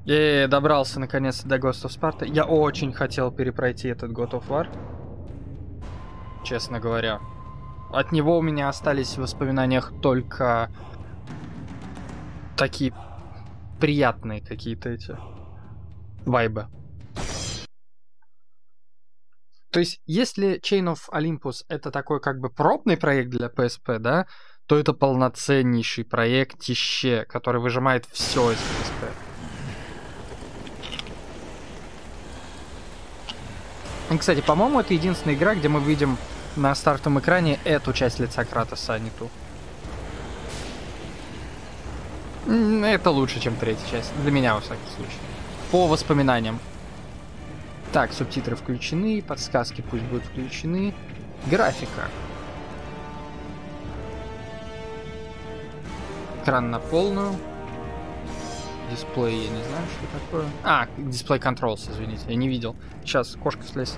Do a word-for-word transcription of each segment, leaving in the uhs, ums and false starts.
И добрался наконец-то до Ghost of Sparta. Я очень хотел перепройти этот God of War. Честно говоря. От него у меня остались в воспоминаниях только такие приятные какие-то эти вайбы. То есть, если Chain of Olympus это такой как бы пробный проект для пи эс пи, да, то это полноценнейший проектище, который выжимает все из пи эс пи. И, кстати, по-моему, это единственная игра, где мы видим на стартовом экране эту часть лица Кратоса, а не ту. Это лучше, чем третья часть. Для меня, во всяком случае. По воспоминаниям. Так, субтитры включены, подсказки пусть будут включены. Графика. Экран на полную. Дисплей, я не знаю, что такое. А, дисплей controls, извините, я не видел. Сейчас кошка слезет.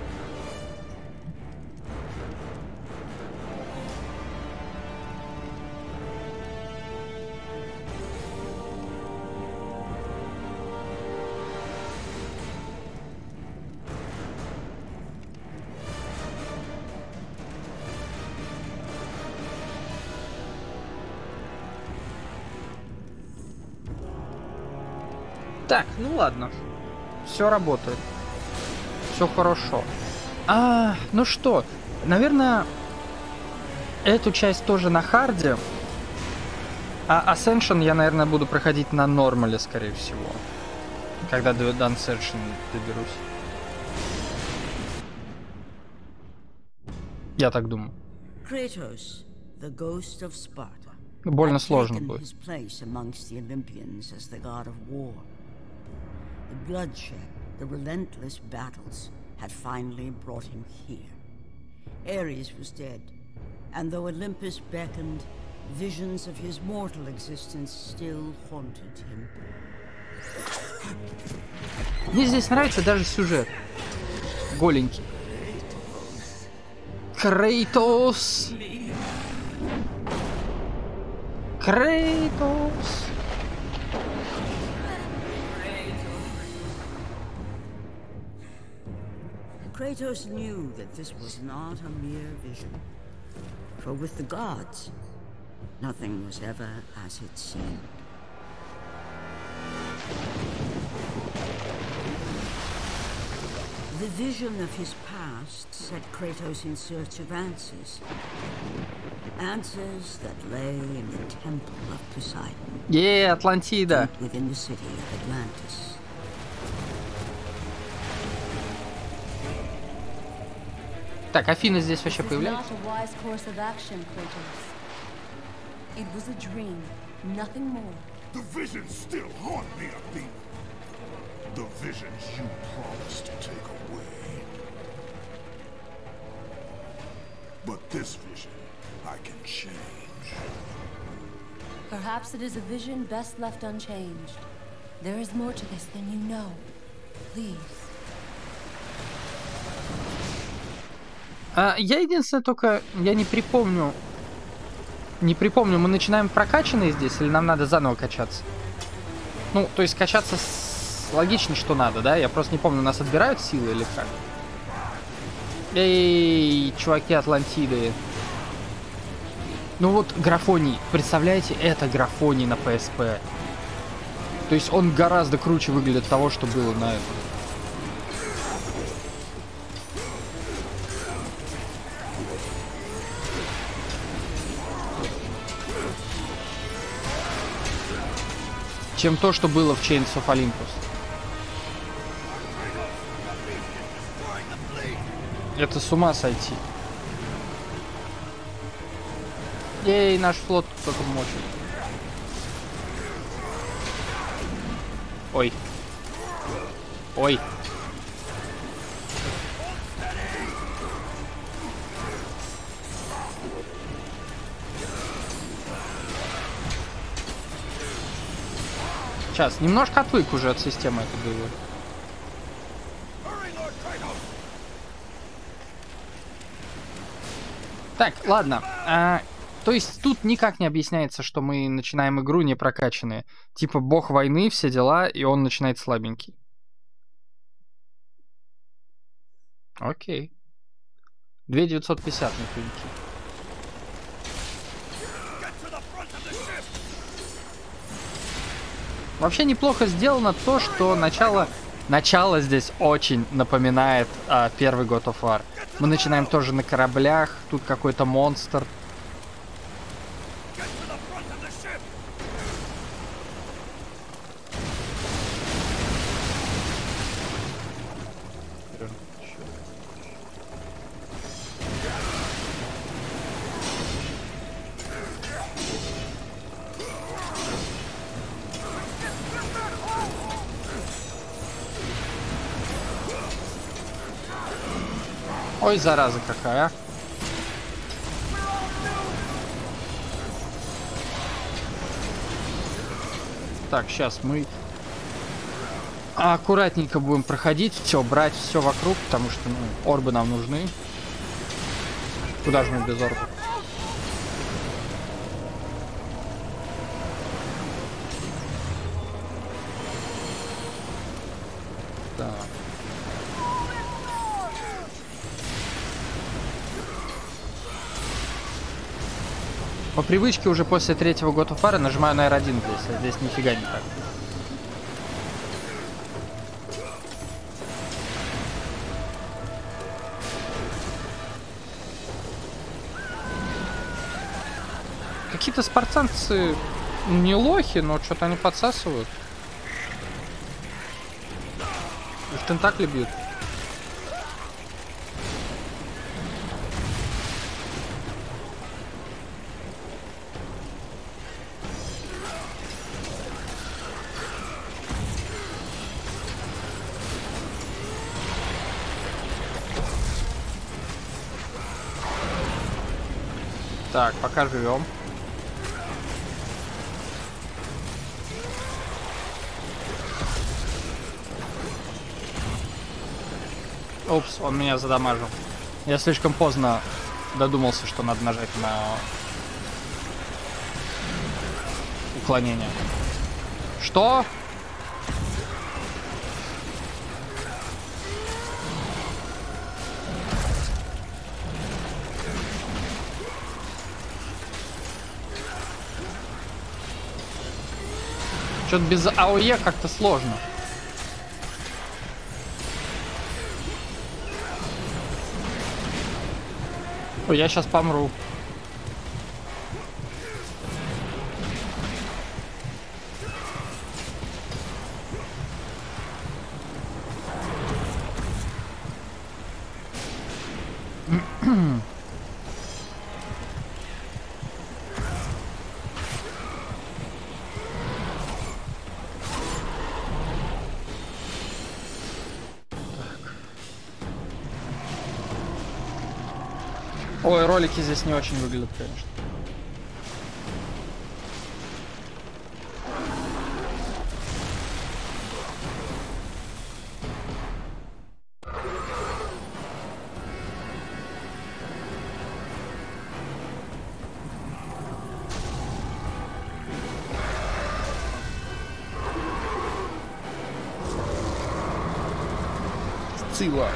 Так, ну ладно. Все работает. Все хорошо. А, ну что, наверное, эту часть тоже на харде. А Ascension я, наверное, буду проходить на нормале, скорее всего. Когда до Ascension доберусь. Я так думаю. Kratos, the ghost of Sparta, Больно had сложно taken будет. his place amongst the Olympians as the god of war. The bloodshed, the relentless battles had finally brought him here. Ares was dead, and though Olympus beckoned, visions of his mortal existence still haunted him. Мне здесь нравится даже сюжет. Голенький. Крейтос! Крейтос! Kratos knew that this was not a mere vision, for with the gods, nothing was ever as it seemed. The vision of his past set Kratos in search of answers. Answers that lay in the temple of Poseidon. Е, Атлантида! Deep within the city of Atlantis. Так, Афина здесь вообще This is появляется? not a wise course of action, Kratos. It was a dream, nothing more. The visions still haunt me, Athena. The visions you promised to take away. But this vision, I can change. Perhaps it is a vision best left unchanged. There is more to this than you know. Please. А, я единственное только, я не припомню, не припомню, мы начинаем прокачанные здесь или нам надо заново качаться? Ну, то есть качаться с... логично, что надо, да? Я просто не помню, у нас отбирают силы или как? Эй, чуваки Атлантиды. Ну вот графоний, представляете, это графоний на пи эс пи. То есть он гораздо круче выглядит того, что было на этом. Чем то, что было в Chains of Olympus. Это с ума сойти. Эй, наш флот кто-то мочит. Ой. Ой. Сейчас, немножко отвык уже от системы этой боевой. Так, ладно. А, То есть тут никак не объясняется, что мы начинаем игру не прокачанные. Типа бог войны, все дела, и он начинает слабенький. Окей. две тысячи девятьсот пятьдесят на пеньки. Вообще неплохо сделано то, что начало, начало здесь очень напоминает а, первый God of War. Мы начинаем тоже на кораблях, тут какой-то монстр. Ой, зараза какая. Так, сейчас мы аккуратненько будем проходить, все, брать все вокруг, потому что ну, орбы нам нужны. Куда же мы без орбов? Так. По привычке уже после третьего God of War нажимаю на эр один здесь, а здесь нифига не так. Какие-то спартанцы не лохи, но что-то они подсасывают. Их тентакли бьют. Так, пока живем. Опс, он меня задамажил. Я слишком поздно додумался, что надо нажать на уклонение. Что? Что-то без АОЕ как-то сложно. Ой, я сейчас помру. Ой, ролики здесь не очень выглядят, конечно. Сцилла.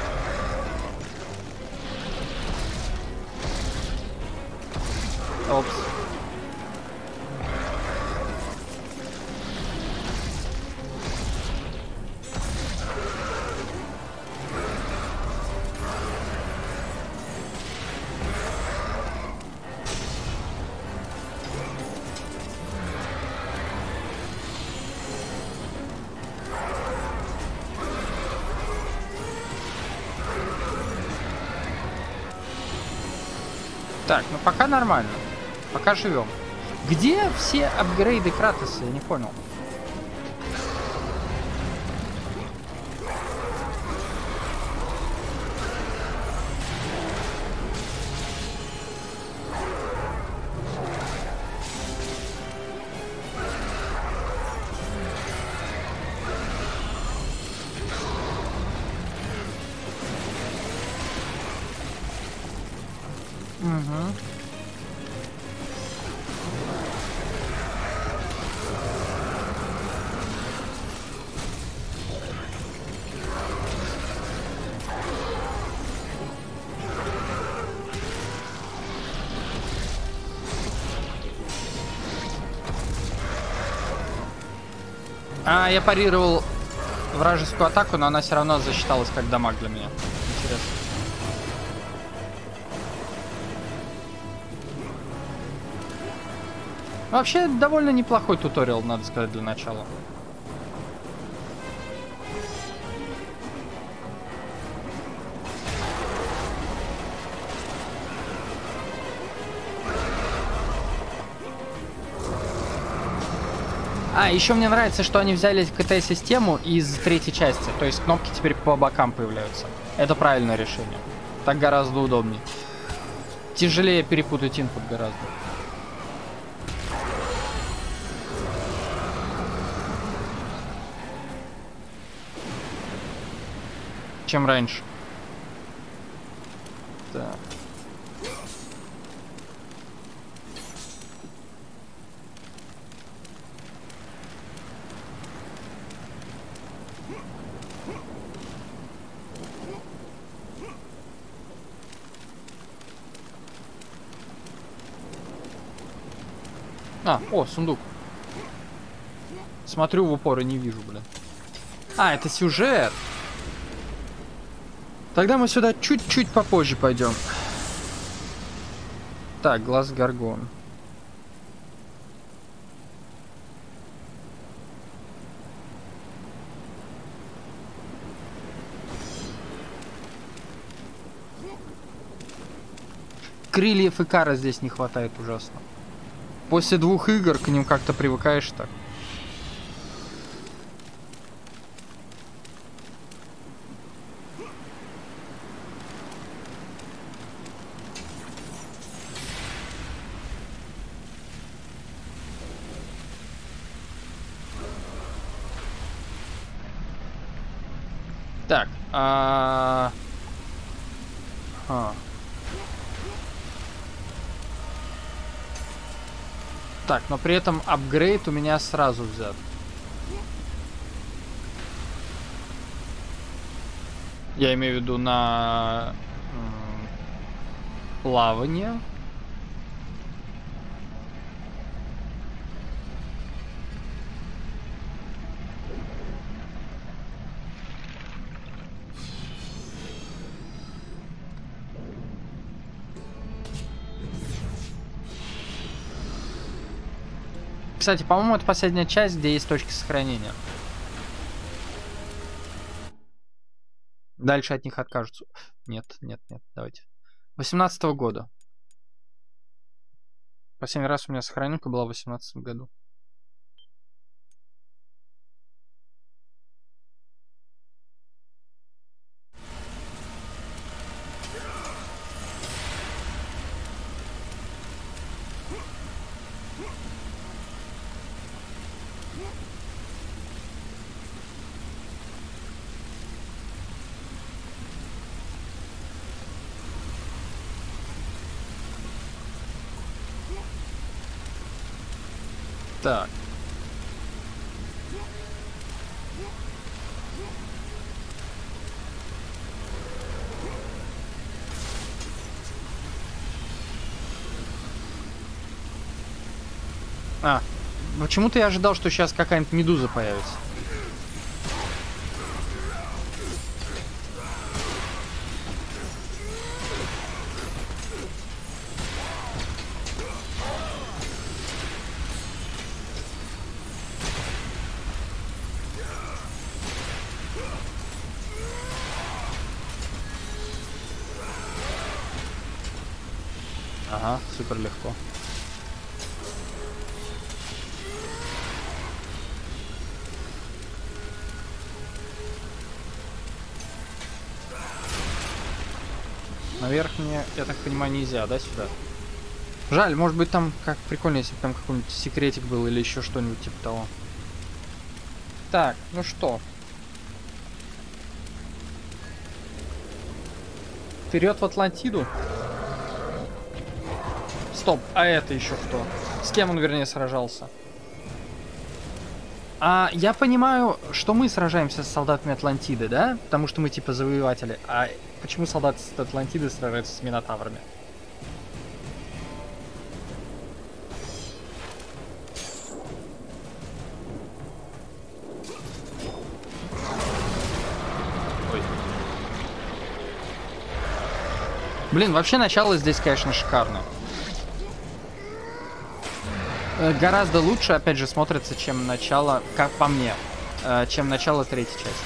Опс. Так, ну пока нормально. Пока живем. Где все апгрейды Кратоса? Я не понял. Угу. А, я парировал вражескую атаку, но она все равно засчиталась как дамаг для меня. Интересно. Вообще, довольно неплохой туториал, надо сказать, для начала. А, еще мне нравится, что они взяли КТ-систему из третьей части. То есть кнопки теперь по бокам появляются. Это правильное решение. Так гораздо удобнее. Тяжелее перепутать инпут гораздо. Чем раньше. Так. А, о, сундук. Смотрю в упор и не вижу, блин. А, это сюжет. Тогда мы сюда чуть-чуть попозже пойдем. Так, глаз Гаргон. Крыльев Икара здесь не хватает ужасно. После двух игр к ним как-то привыкаешь так. Так, а... а... Так, но при этом апгрейд у меня сразу взят. Я имею в виду на плавание. Кстати, по-моему, это последняя часть, где есть точки сохранения. Дальше от них откажутся. Нет, нет, нет, давайте. восемнадцатого года. Последний раз у меня сохраненка была в восемнадцатом году. Так. А, почему-то я ожидал, что сейчас какая-нибудь медуза появится. Ага, супер легко. Наверх мне, я так понимаю, нельзя, да, сюда? Жаль, может быть там как прикольно, если бы там какой-нибудь секретик был или еще что-нибудь типа того. Так, ну что? Вперед в Атлантиду? Стоп, а это еще кто? С кем он, вернее, сражался? А я понимаю, что мы сражаемся с солдатами Атлантиды, да? Потому что мы типа завоеватели. А почему солдаты Атлантиды сражаются с минотаврами? Блин, вообще начало здесь, конечно, шикарно. Гораздо лучше, опять же, смотрится, чем начало, как по мне, чем начало третьей части.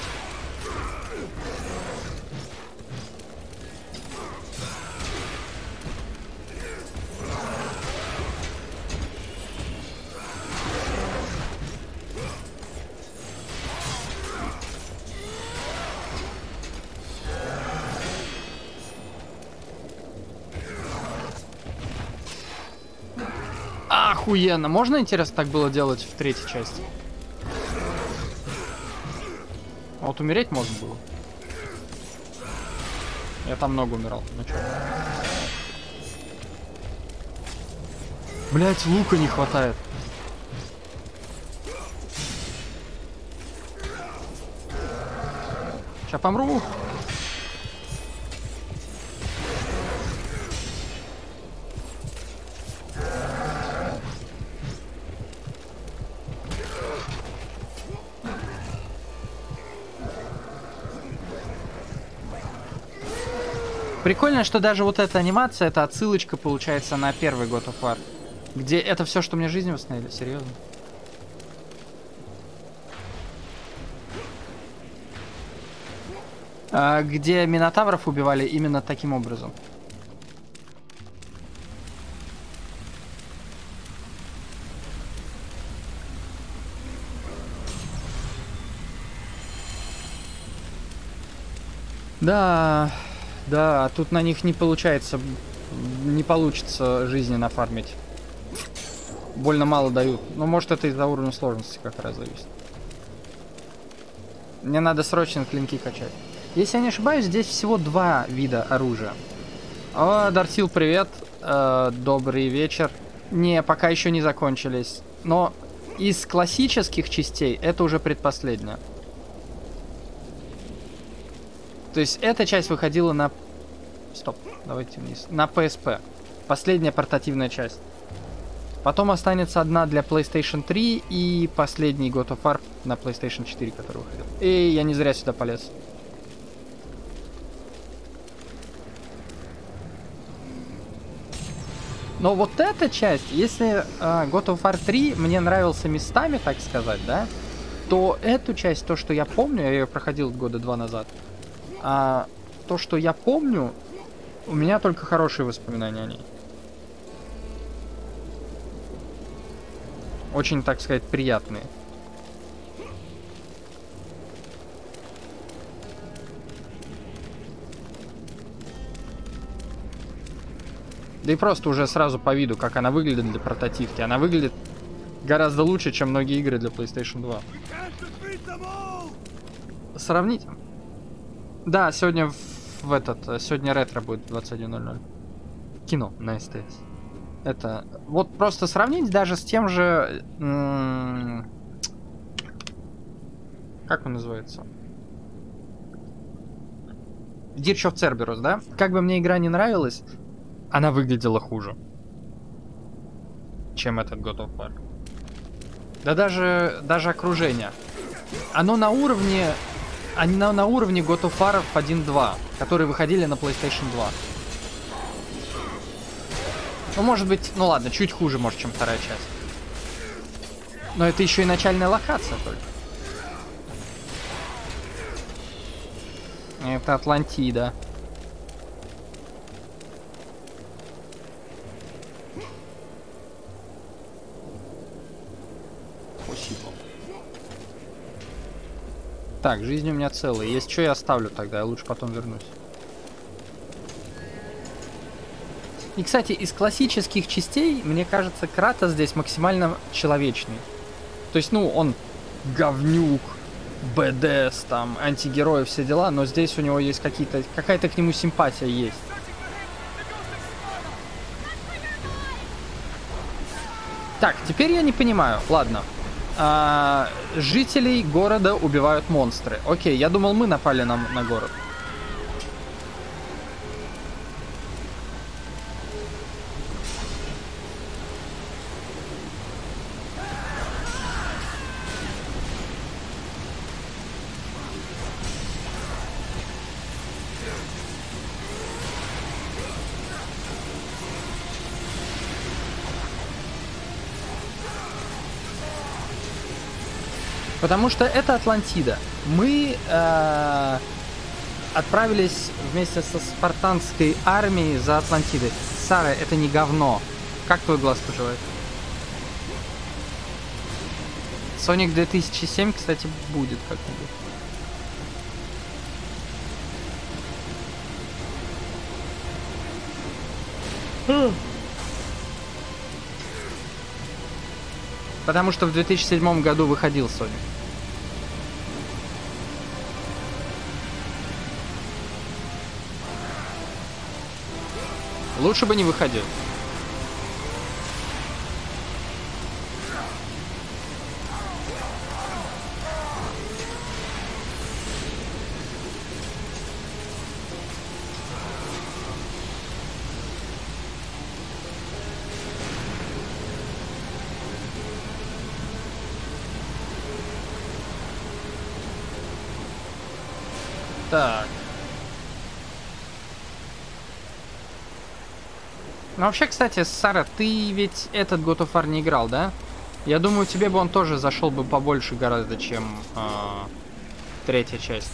Охуенно. Можно, интересно, так было делать в третьей части? А вот умереть можно было. Я там много умирал. Ну чё? Блять, лука не хватает. Сейчас помру. Прикольно, что даже вот эта анимация, это отсылочка, получается, на первый God of War. Где это все, что мне жизнь восстановили. Серьезно? А, где минотавров убивали именно таким образом. Да... Да, тут на них не получается, не получится жизни нафармить. Больно мало дают. Но может это из-за уровня сложности как раз зависит. Мне надо срочно клинки качать. Если я не ошибаюсь, здесь всего два вида оружия. О, Дартил, привет. Э, добрый вечер. Не, пока еще не закончились. Но из классических частей это уже предпоследняя. То есть эта часть выходила на... Стоп, давайте вниз. На пи эс пи. Последняя портативная часть. Потом останется одна для PlayStation три и последний God of War на PlayStation четыре, который выходил. И я не зря сюда полез. Но вот эта часть, если uh, God of War три мне нравился местами, так сказать, да, то эту часть, то, что я помню, я ее проходил года два назад, а то, что я помню, у меня только хорошие воспоминания о ней. Очень, так сказать, приятные. Да и просто уже сразу по виду, как она выглядит для прототипки. Она выглядит гораздо лучше, чем многие игры для PlayStation два. Сравнить? Да, сегодня в, в этот, сегодня ретро будет двадцать один ноль ноль. Кино на эс тэ эс. Это, вот просто сравнить даже с тем же... Как он называется? Dirge of Cerberus, да? Как бы мне игра не нравилась, она выглядела хуже, чем этот God of War. Да даже, даже окружение. Оно на уровне... Они на, на уровне God of War один-два, которые выходили на PlayStation два. Ну, может быть, ну ладно, чуть хуже, может, чем вторая часть. Но это еще и начальная локация только. Это Атлантида. Спасибо. Так, жизнь у меня целая. Если что, я оставлю тогда, я лучше потом вернусь. И, кстати, из классических частей, мне кажется, Кратос здесь максимально человечный. То есть, ну, он говнюк, бэ дэ эс, там, антигерой, все дела, но здесь у него есть какие-то, какая-то к нему симпатия есть. Так, теперь я не понимаю. Ладно. А, жителей города убивают монстры. Окей, я думал, мы напали на, на город. Потому что это Атлантида. Мы э, отправились вместе со спартанской армией за Атлантидой. Сара, это не говно. Как твой глаз поживает? Соник две тысячи семь, кстати, будет как-нибудь. Потому что в две тысячи седьмом году выходил Соник. Лучше бы не выходил. Так. Ну вообще, кстати, Сара, ты ведь этот God of War не играл, да? Я думаю, тебе бы он тоже зашел бы побольше гораздо, чем э, третья часть.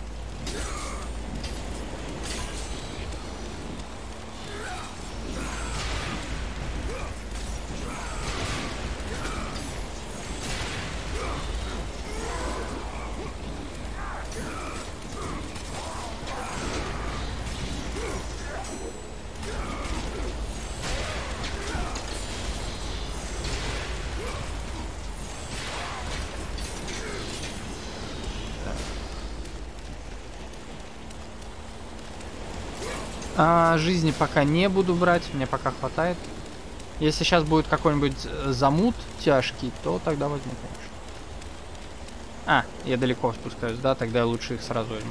А, жизни пока не буду брать, мне пока хватает. Если сейчас будет какой-нибудь замут тяжкий, то тогда возьму, конечно. А, я далеко спускаюсь, да, тогда я лучше их сразу возьму.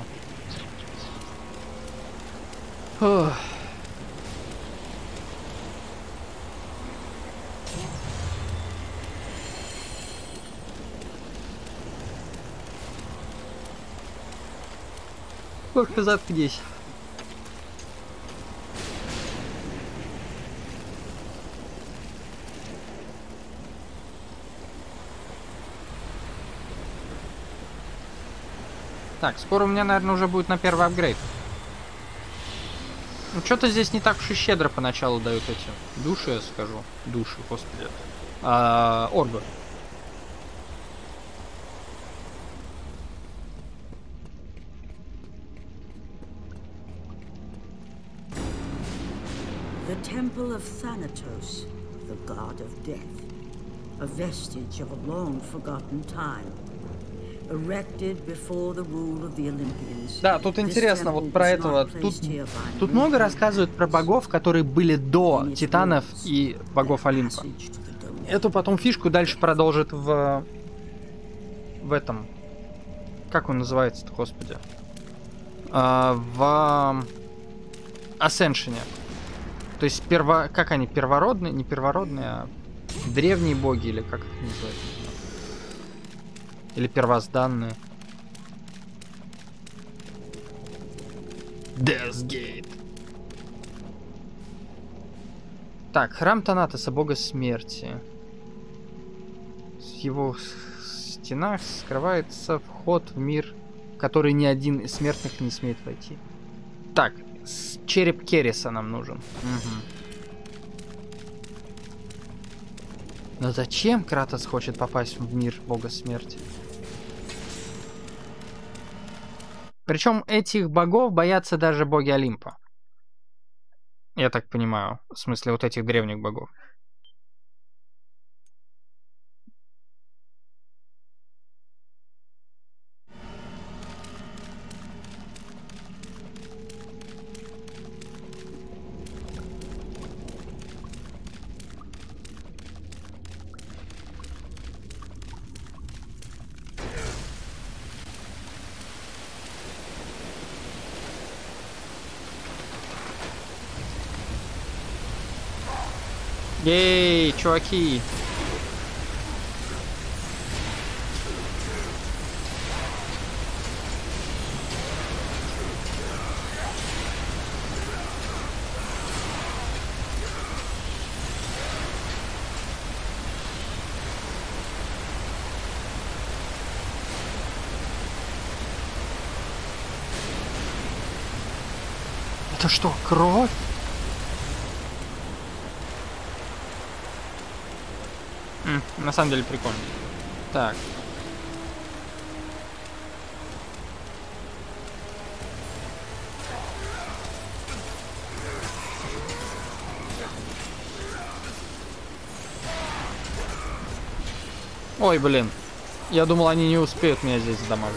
Фух. Ох, ты заткнись. Так, скоро у меня, наверное, уже будет на первый апгрейд. Ну, что-то здесь не так уж и щедро поначалу дают эти души, я скажу. Души, господи. А, орбы. The Temple of Thanatos, the god of death, a vestige of a long forgotten time. Да, тут интересно вот про этого. Тут, тут много рассказывают про богов, которые были до Титанов и богов Олимпа. Эту потом фишку дальше продолжит в... В этом... Как он называется-то, господи? А, в... Асcension. То есть, перво... как они, первородные? Не первородные, а древние боги, или как их называют? Или первозданные. Deathgate. Так, храм Танатоса, бога смерти. В его стенах скрывается вход в мир, в который ни один из смертных не смеет войти. Так, череп Кереса нам нужен. Угу. Но зачем Кратос хочет попасть в мир бога смерти? Причем этих богов боятся даже боги Олимпа. Я так понимаю. В смысле, вот этих древних богов. Ей, чуваки! Это что, кровь? М, на самом деле прикольно. Так. Ой, блин. Я думал, они не успеют меня здесь задамажить.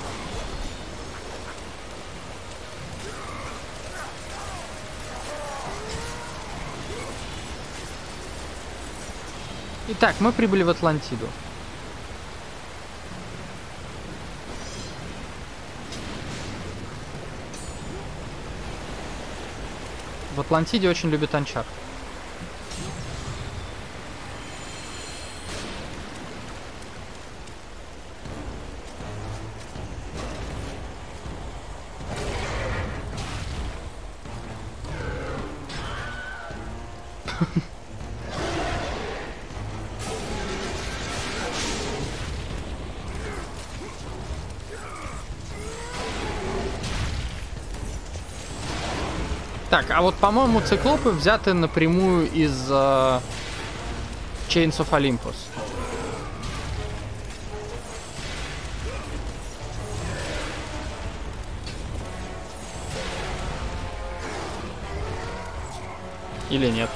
Итак, мы прибыли в Атлантиду. В Атлантиде очень любят анчар. Так, а вот, по-моему, циклопы взяты напрямую из uh, Chains of Olympus. Или нет?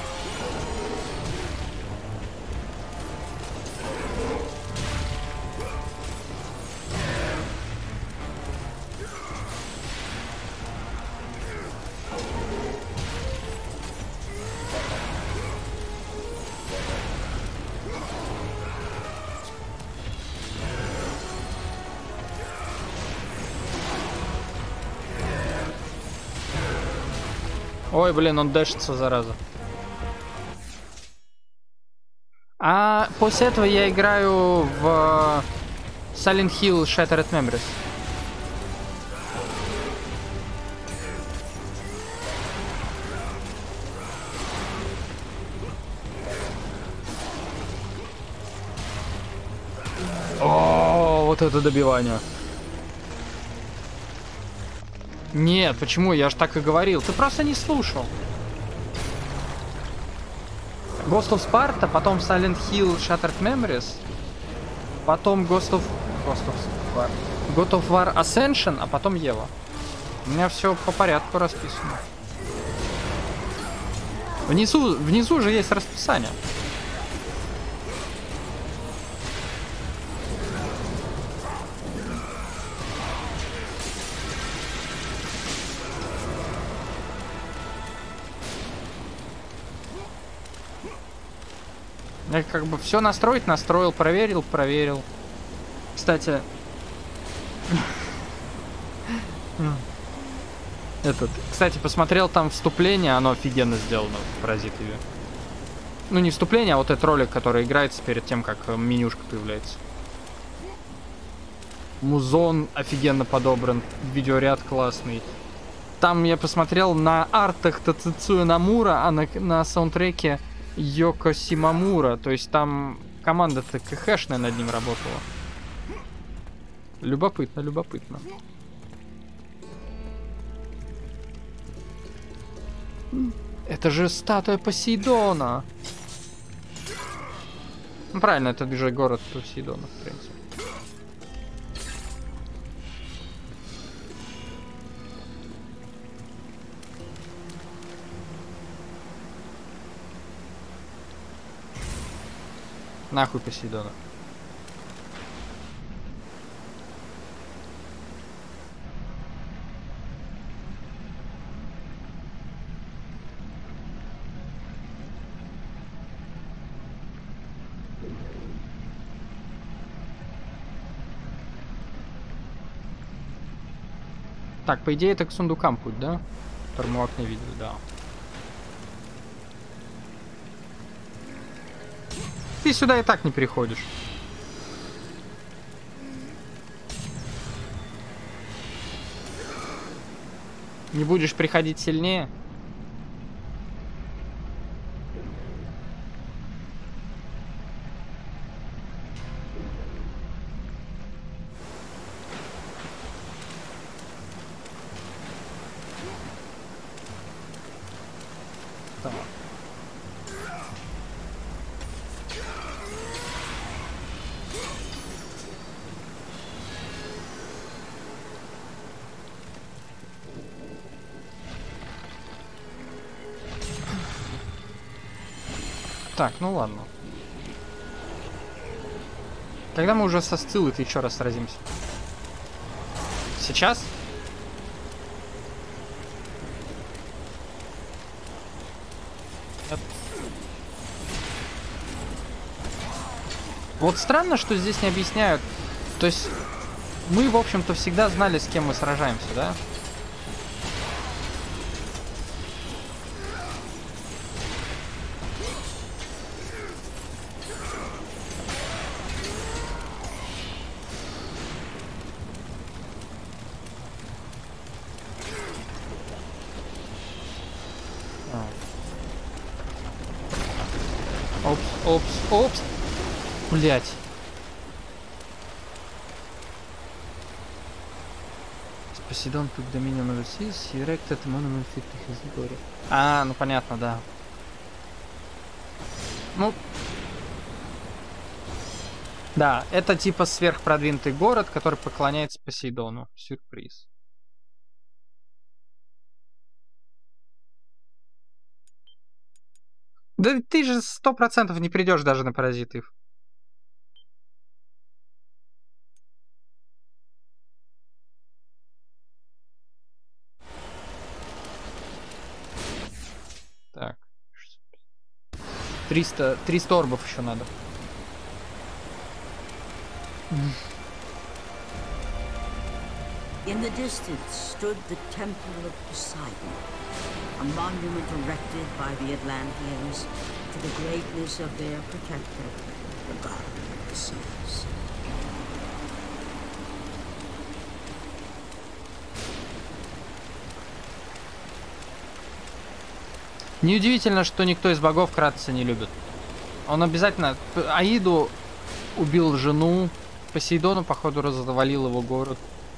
Ой, блин, он дэшится, зараза. А после этого я играю в Silent Hill Shattered Memories. О, вот это добивание. Нет, почему? Я же так и говорил. Ты просто не слушал. Ghost of Sparta, потом Silent Hill Shattered Memories, потом Ghost of... Ghost of War. God of War Ascension, а потом Ева. У меня все по порядку расписано. Внизу, внизу же есть расписание. Я как бы все настроить, настроил, проверил, проверил. Кстати, этот, кстати, посмотрел там вступление, оно офигенно сделано в Паразитове. Ну не вступление, а вот этот ролик, который играется перед тем, как менюшка появляется. Музон офигенно подобран, видеоряд классный. Там я посмотрел на артах Тацуя Намура, а на, на саундтреке Йоко Симамура, то есть там команда-то КХшная над ним работала. Любопытно, любопытно. Это же статуя Посейдона. Ну, правильно, это же город Посейдона, в принципе. Нахуй Посейдона. Так, по идее, это к сундукам путь, да? Который мы в окне видели, да. Ты сюда и так не переходишь. Не будешь приходить сильнее? этого. Так, ну ладно. Когда мы уже со Сциллой-то еще раз сразимся? Сейчас? Нет. Вот странно, что здесь не объясняют. То есть мы, в общем-то, всегда знали, с кем мы сражаемся, да? Опс, опс, опс. Блять. Посейдон took dominion over seas, he erected a monument fit to his glory. А, ну понятно, да. Ну... Да, это типа сверхпродвинутый город, который поклоняется Посейдону. Сюрприз. Да ты же сто процентов не придешь даже на паразитов. Так. триста, триста орбов еще надо. In the distance stood the Temple of Poseidon, a monument erected by the Atlanteans to the greatness of their protector, the god of the seas. Неудивительно, что никто из богов Кратоса не любит. Он обязательно... Аиду убил жену, Посейдону, походу, развалил его город.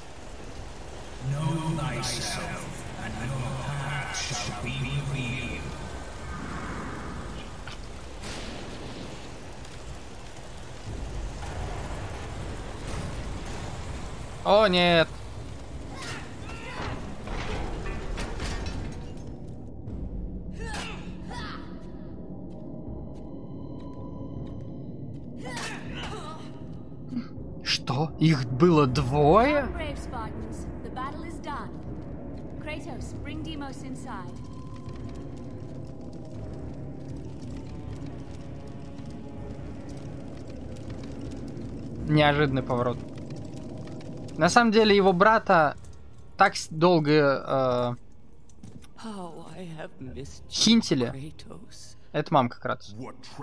О, нет. Что? Их было двое? Неожиданный поворот. На самом деле его брата так долго э, хинтили. Это мамка Кратос.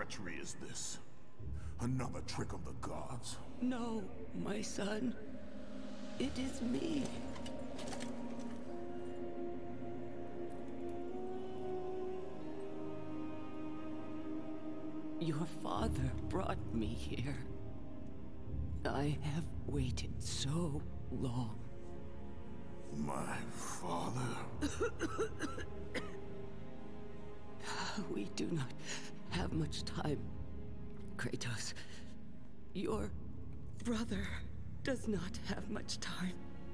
No, my son. It is me. Your father brought me here. I have waited so long. My father? We do not have much time, Kratos. Your brother does not have much time.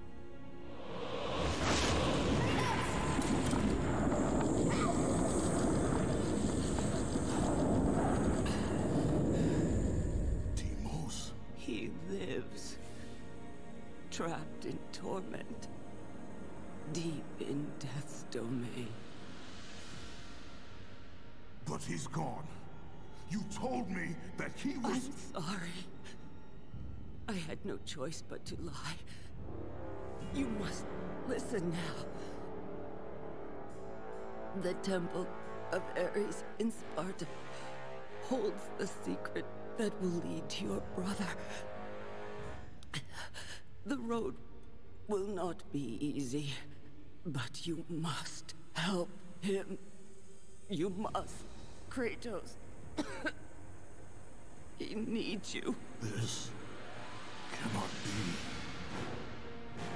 Deimos? He lives, trapped in torment, deep in death's domain. But he's gone. You told me that he was... I'm sorry. I had no choice but to lie. You must listen now. The Temple of Ares in Sparta holds the secret that will lead to your brother. The road will not be easy, but you must help him. You must, Kratos. He needs you. This cannot be.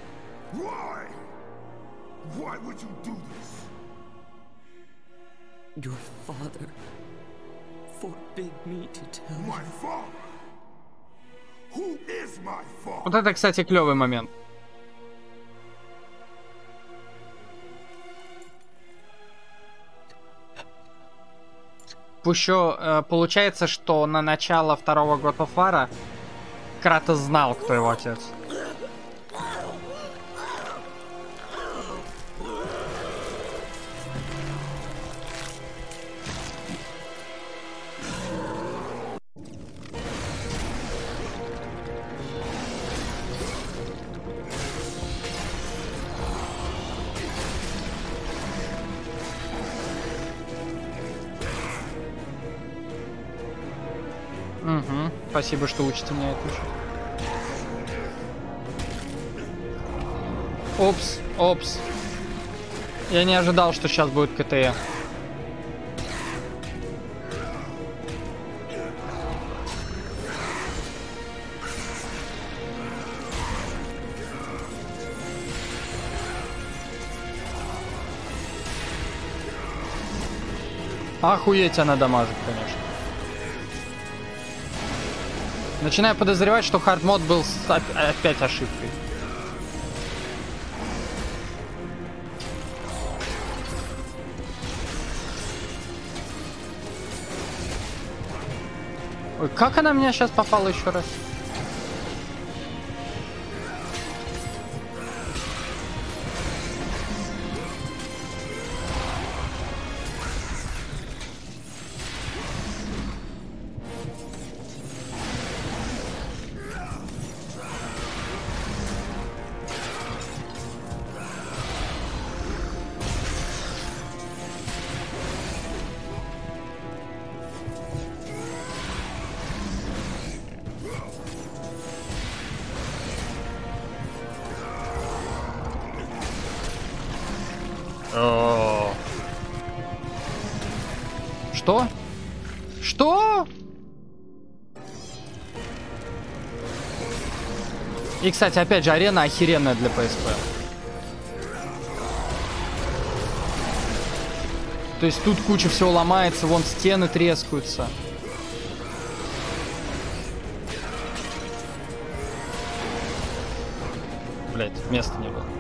Why? Why would you do this? Your father forbid me to tell you. My father? Who is my father? Вот это, кстати, клевый момент. Еще э, получается, что на начало второго God of War Кратос знал, кто его отец. Угу. Спасибо, что учите меня этому. Опс, опс. Я не ожидал, что сейчас будет КТ. Охуеть она дамажит, конечно. Начинаю подозревать, что хардмод был опять ошибкой. Ой, как она меня сейчас попала еще раз? Что? Что? И, кстати, опять же, арена охеренная для пэ эс пэ. То есть тут куча всего ломается, вон стены трескаются. Блять, места не было.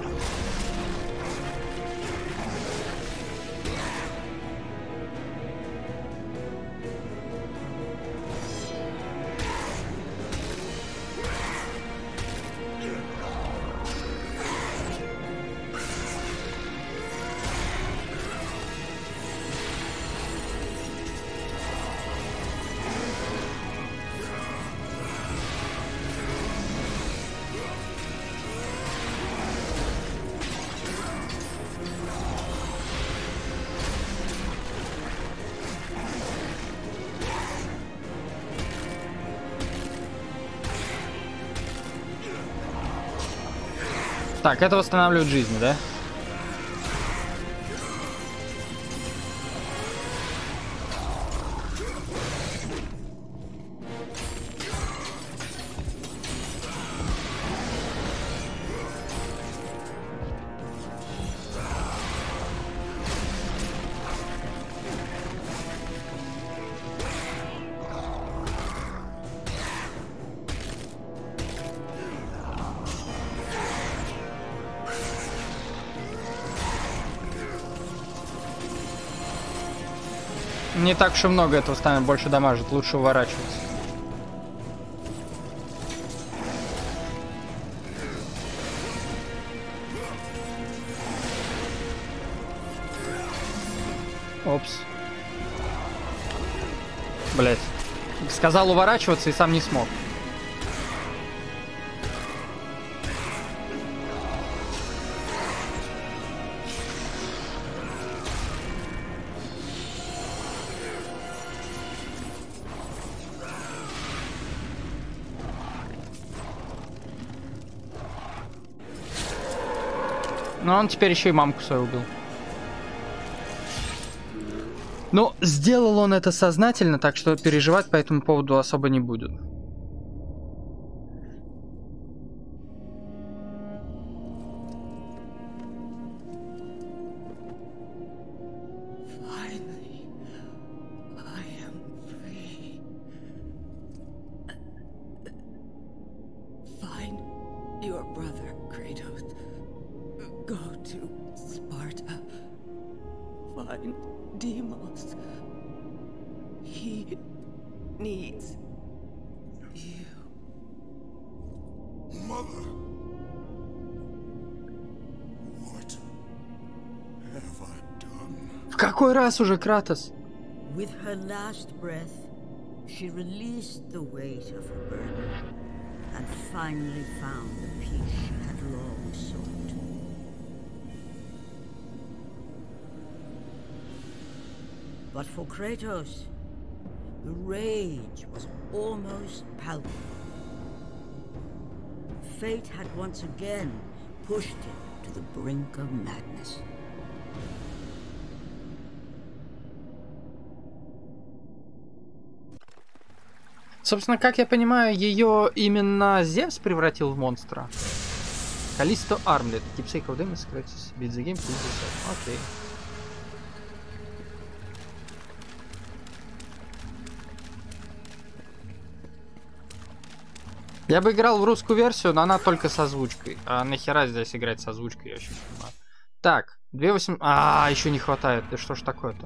Так, это восстанавливает жизни, да? Не так уж и много этого станет, больше дамажит, лучше уворачиваться. Опс. Блять. Сказал уворачиваться и сам не смог. Но он теперь еще и мамку свою убил. Но сделал он это сознательно, так что переживать по этому поводу особо не будет. Finally. Your brother, Kratos. Go to Sparta. Find Deimos. He needs you. Mother. What have I done? В какой раз уже, Кратос? With her last breath, she released the weight of her burden and finally found the peace she had long sought. But for Kratos, the rage was almost palpable. Fate had once again pushed him to the brink of madness. Собственно, как я понимаю, ее именно Зевс превратил в монстра. Калисто Армлет. Keepsake of Demons, Kratos. Beat the game, please decide. Окей. Я бы играл в русскую версию, но она только с озвучкой. А нахера здесь играть с озвучкой, я вообще не понимаю. Так, две восемь... А, еще не хватает. Да что ж такое-то?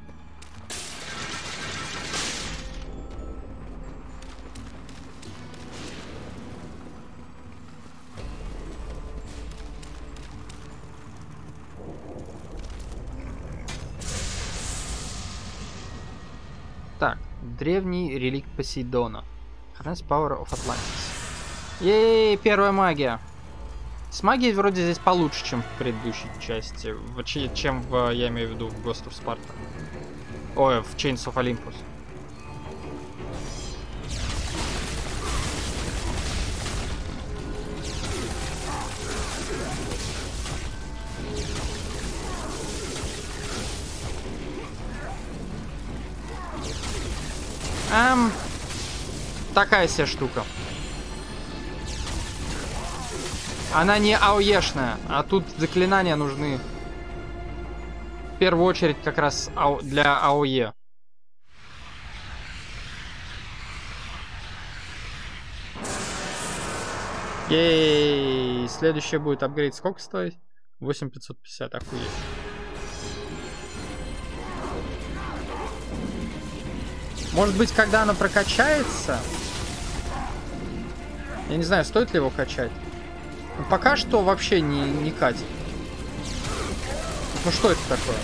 Так, древний реликт Посейдона. Harness Power of Atlantis. Ей, первая магия. С магией вроде здесь получше, чем в предыдущей части. В, чем в, я имею в виду, в Ghost of Sparta. Ой, в Chains of Olympus. Эм... Такая себе штука. Она не ауешная, а тут заклинания нужны в первую очередь как раз для АОЕ. Ей, следующее будет апгрейд. Сколько стоит? восемь тысяч пятьсот пятьдесят, охуеть. Может быть, когда она прокачается... Я не знаю, стоит ли его качать. Но пока что вообще не, не катит. Ну что это такое?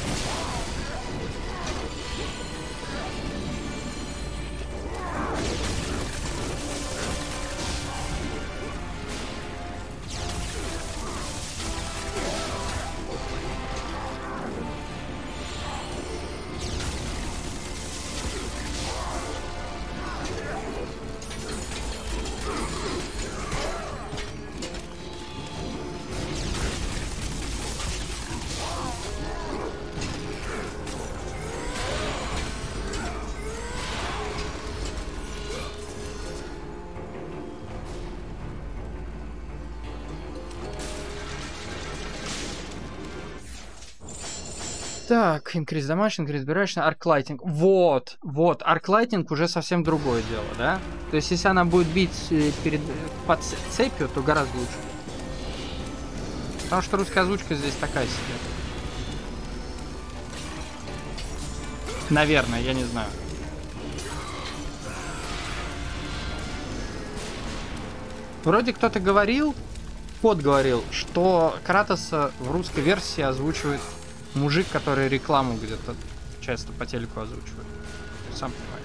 Так, increase damage, increase duration, arc lighting. Вот, вот, arc lighting уже совсем другое дело, да? То есть, если она будет бить перед, под цепью, то гораздо лучше. Потому что русская озвучка здесь такая себе. Наверное, я не знаю. Вроде кто-то говорил, кот говорил, что Кратоса в русской версии озвучивает мужик, который рекламу где-то часто по телеку озвучивает. Сам понимаешь.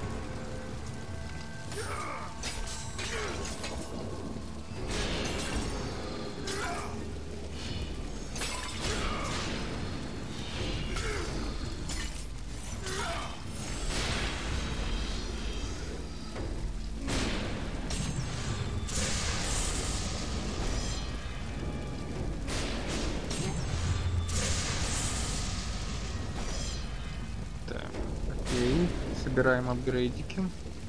Собираем апгрейдики.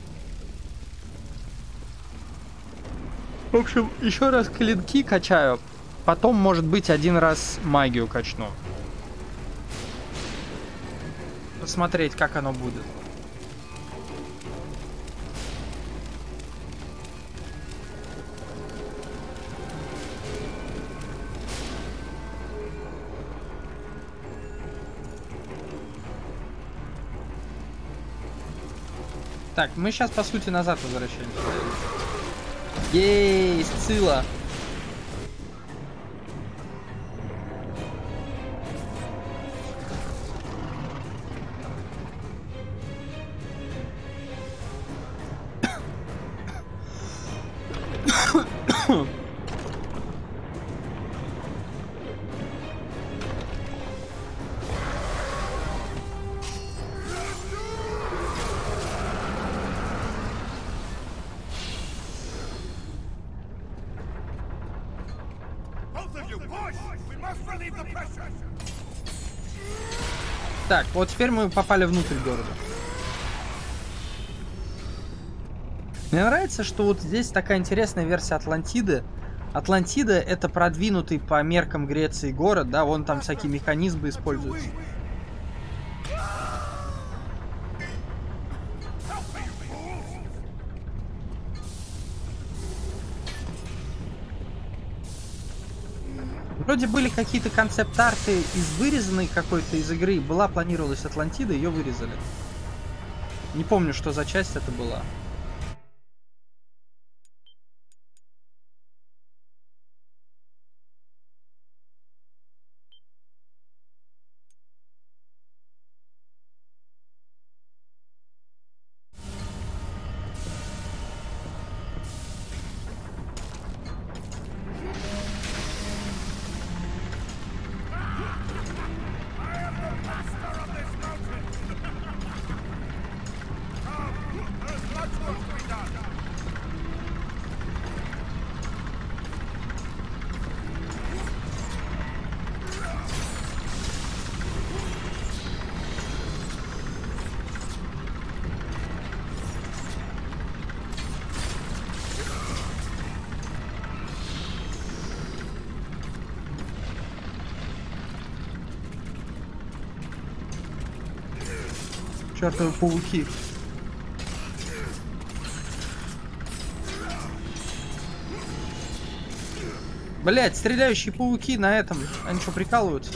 В общем, еще раз клинки качаю. Потом, может быть, один раз магию качну. Посмотреть, как оно будет. Так, мы сейчас, по сути, назад возвращаемся. Ей, Сцилла. Так, вот теперь мы попали внутрь города. Мне нравится, что вот здесь такая интересная версия Атлантиды. Атлантида — это продвинутый по меркам Греции город, да, вон там всякие механизмы используются. Вроде были какие-то концепт-арты из вырезанной какой-то из игры. Была, планировалась Атлантида, ее вырезали. Не помню, что за часть это была. Чёртовы пауки. Блять, стреляющие пауки на этом. Они что, прикалываются?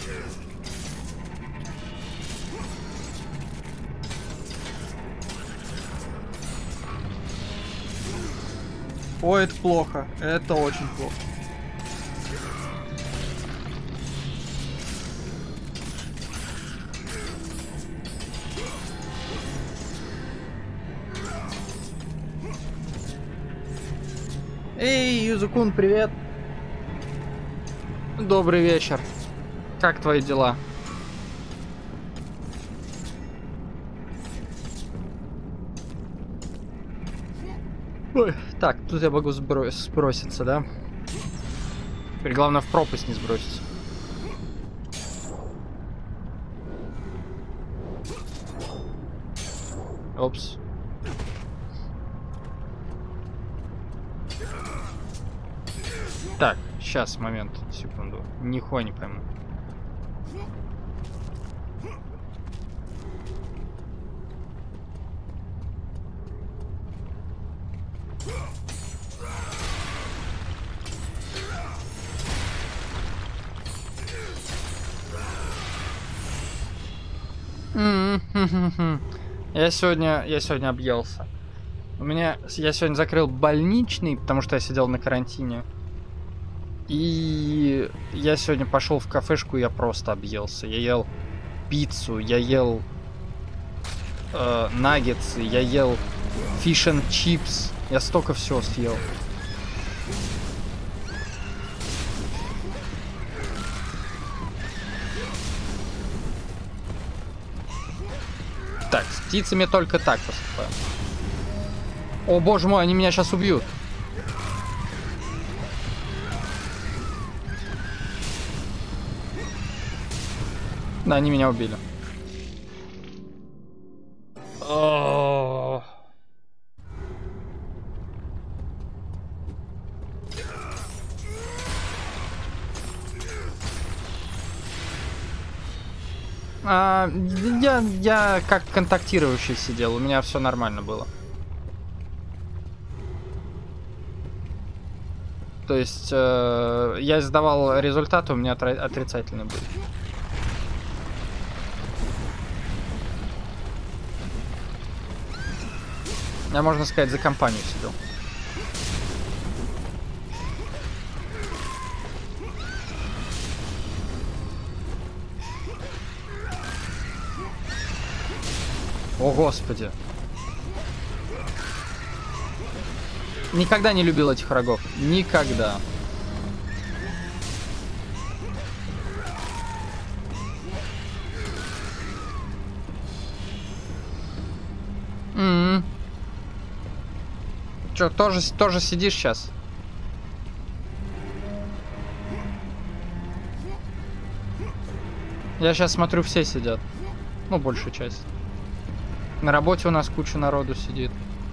Ой, это плохо. Это очень плохо. Эй, Юзукун, привет. Добрый вечер. Как твои дела? Ой, так, тут я могу сбро сброситься, да? Теперь главное в пропасть не сброситься. Опс. Так, сейчас, момент, секунду. Нихуя не пойму. Я сегодня, я сегодня объелся. У меня, я сегодня закрыл больничный, потому что я сидел на карантине. И я сегодня пошел в кафешку, и я просто объелся. Я ел пиццу, я ел э, наггетсы, я ел фиш энд чипс. Я столько всего съел. Так, с птицами только так поступаем. О боже мой, они меня сейчас убьют. Да, они меня убили. О-о-о. А, я, я как контактирующий сидел, у меня все нормально было. То есть э, я сдавал результаты, у меня отрицательные были. Я, можно сказать, за компанию сидел. О, господи. Никогда не любил этих врагов. Никогда. М-м. Чё, тоже, тоже сидишь сейчас? Я сейчас смотрю, все сидят. Ну, большая часть. На работе у нас куча народу сидит.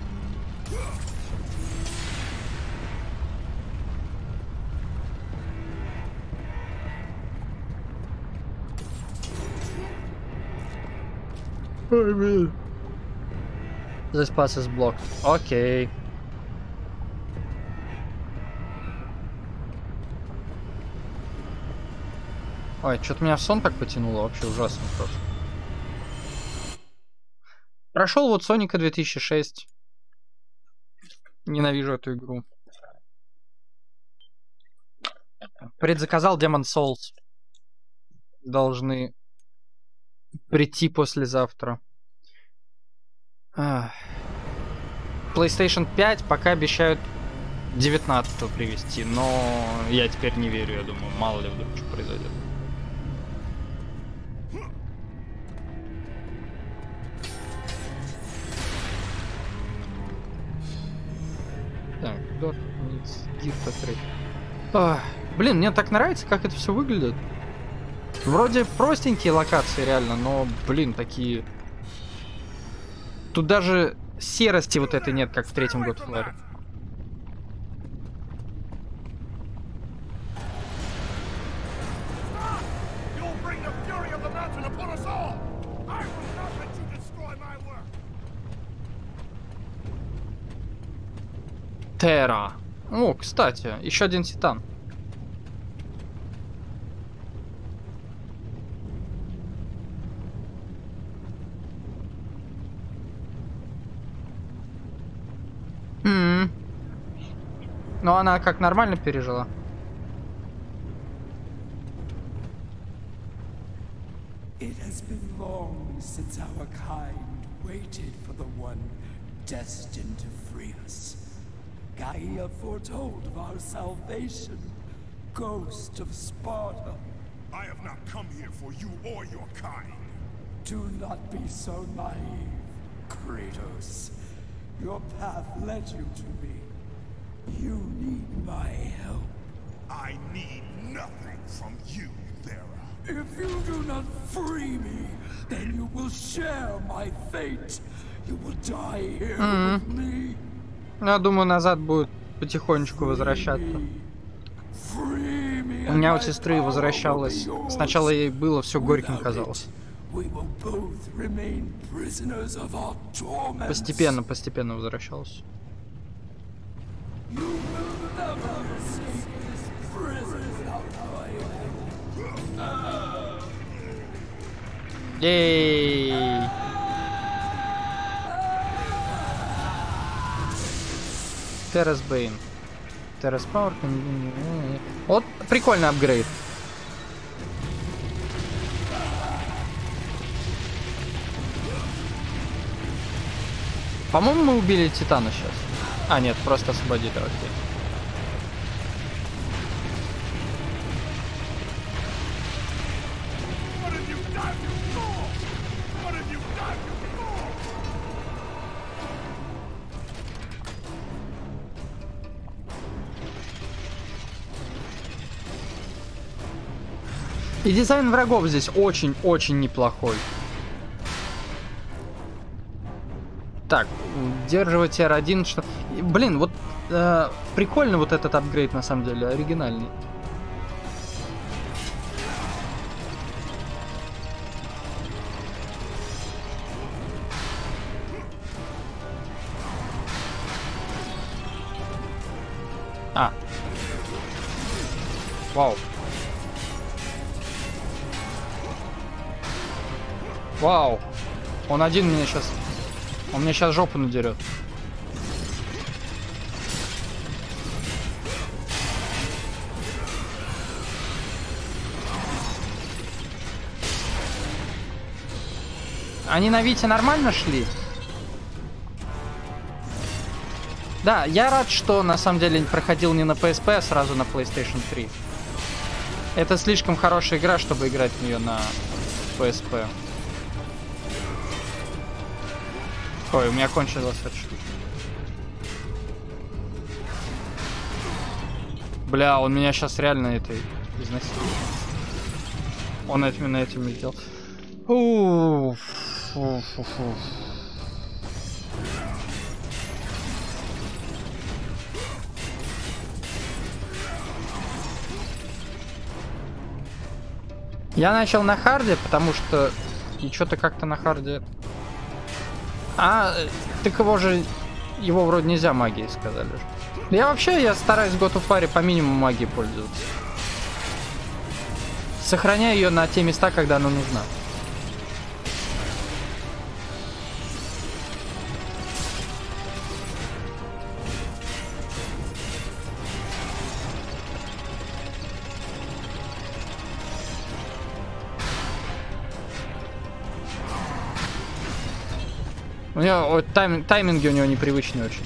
Ой, блин. This pass is blocked. Окей. Ой, что-то меня в сон так потянуло, вообще ужасно просто. Прошел вот Соника две тысячи шесть. Ненавижу эту игру. Предзаказал Demon's Souls. Должны прийти послезавтра. Ах. PlayStation пять пока обещают девятнадцатого привезти, но я теперь не верю, я думаю, мало ли вдруг что произойдет. Так, Dot needs gift upgrade. Ах, блин, мне так нравится, как это все выглядит. Вроде простенькие локации, реально, но, блин, такие... Тут даже серости вот этой нет, как в третьем God of War. Терра. О, кстати, еще один титан. М-м. Но она как нормально пережила. It has been long since our kind waited for the one destined to free us. Gaia foretold of our salvation, ghost of Sparta. I have not come here for you or your kind. Do not be so naive, Kratos. Your path led you to me. You need my help. I need nothing from you, Thera. If you do not free me, then you will share my fate. You will die here Mm-hmm. with me. Я думаю, назад будет потихонечку возвращаться. У меня у сестры возвращалось. Сначала ей было все горьким казалось. Постепенно, постепенно возвращалась. Ей! Terra's Bane. Terra's Power. Вот прикольный апгрейд. По-моему, мы убили Титана сейчас. А, нет, просто освободили, окей. И дизайн врагов здесь очень-очень неплохой. Так, удерживать эр один, что... Блин, вот э, прикольно вот этот апгрейд, на самом деле, оригинальный. А. Вау. Вау. Он один меня сейчас... Он мне сейчас жопу надерет. Они на Вите нормально шли? Да, я рад, что на самом деле проходил не на пи эс пи, а сразу на плейстейшн три. Это слишком хорошая игра, чтобы играть в нее на пи эс пи. Ой, у меня кончилась эта штука. Бля, он меня сейчас реально это изнасилует. Он именно этим и сделал. Уф, уф, уф, уф. Я начал на харде, потому что... И что-то как-то на харде... А, так его же... Его вроде нельзя магией, сказали же. Я вообще, я стараюсь в God of War по минимуму магии пользоваться. Сохраняю ее на те места, когда она нужна. У него вот, тайм, тайминги у него непривычные очень.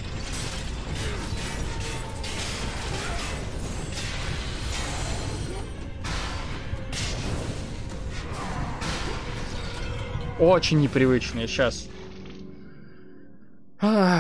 Очень непривычные. Сейчас. Ах.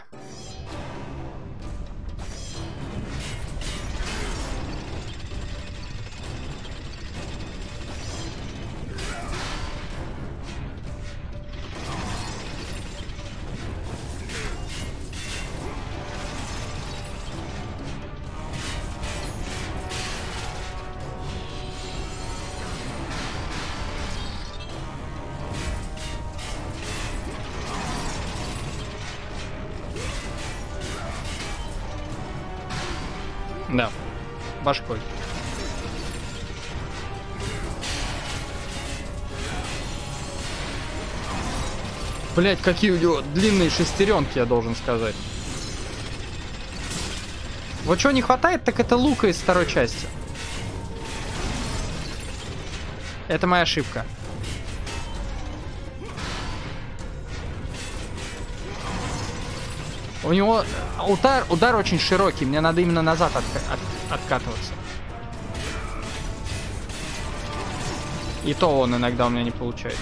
Да, башкой. Блять, какие у него длинные шестеренки, я должен сказать. Вот чего не хватает, так это лука из второй части. Это моя ошибка. У него удар, удар очень широкий, мне надо именно назад от, от, откатываться. И то он иногда у меня не получается.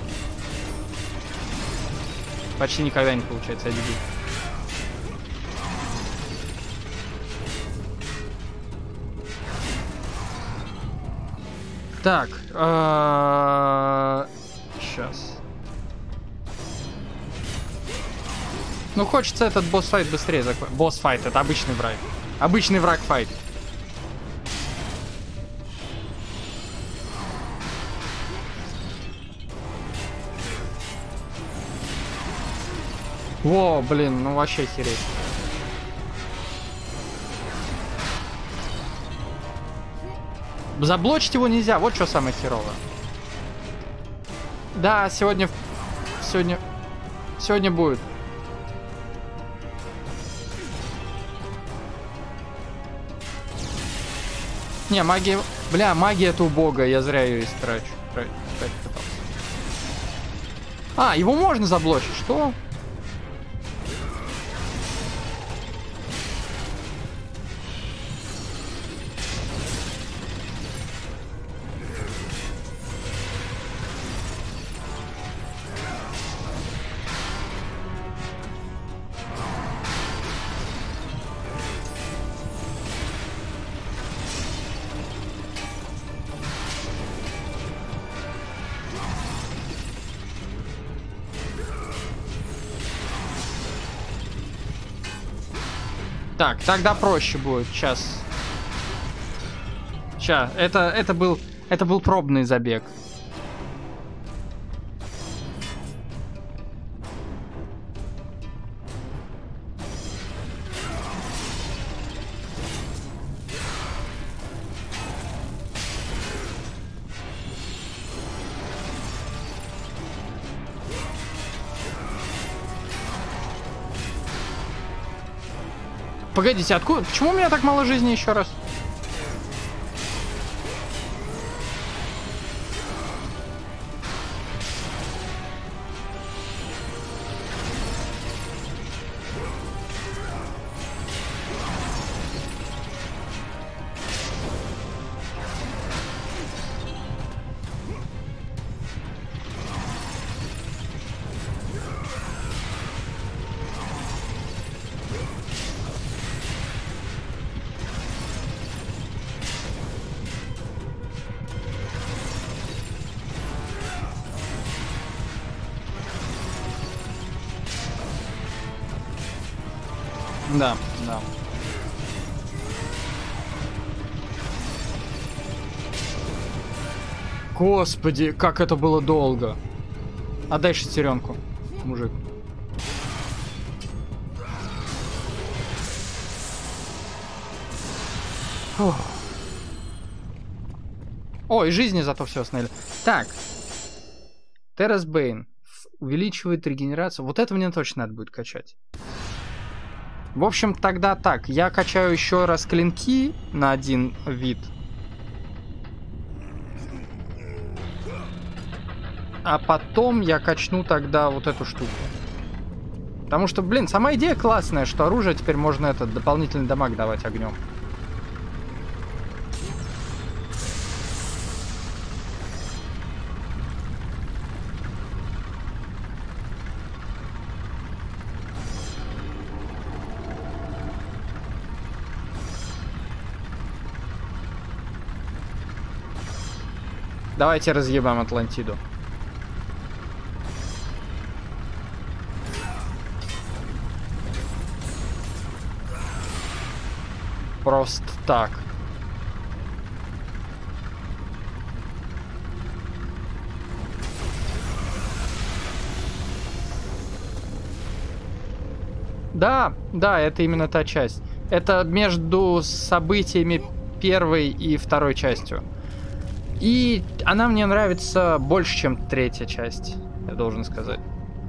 Почти никогда не получается, я дебил. Так, сейчас. Ну, хочется этот босс-файт быстрее закончить. Босс-файт, это обычный враг. Обычный враг-файт. Во, блин, ну вообще хереть. Заблочить его нельзя, вот что самое херовое. Да, сегодня... Сегодня... Сегодня будет. Не, магия... Бля, магия это убогая, я зря ее истрачу. А, его можно заблочить, что? Так, тогда проще будет. Сейчас. Сейчас. Это, это был, это был пробный забег. Погодите, откуда? Почему у меня так мало жизни еще раз? Да, да. Господи, как это было долго. Отдай шестеренку, мужик. Фух. О, и жизни зато все остановили. Так. Террас Бэйн. Увеличивает регенерацию. Вот это мне точно надо будет качать. В общем, тогда так. Я качаю еще раз клинки на один вид. А потом я качну тогда вот эту штуку. Потому что, блин, сама идея классная, что оружие теперь можно этот дополнительный дамаг давать огнем. Давайте разъебам Атлантиду. Просто так. Да, да, это именно та часть. Это между событиями первой и второй частью. И она мне нравится больше, чем третья часть, я должен сказать.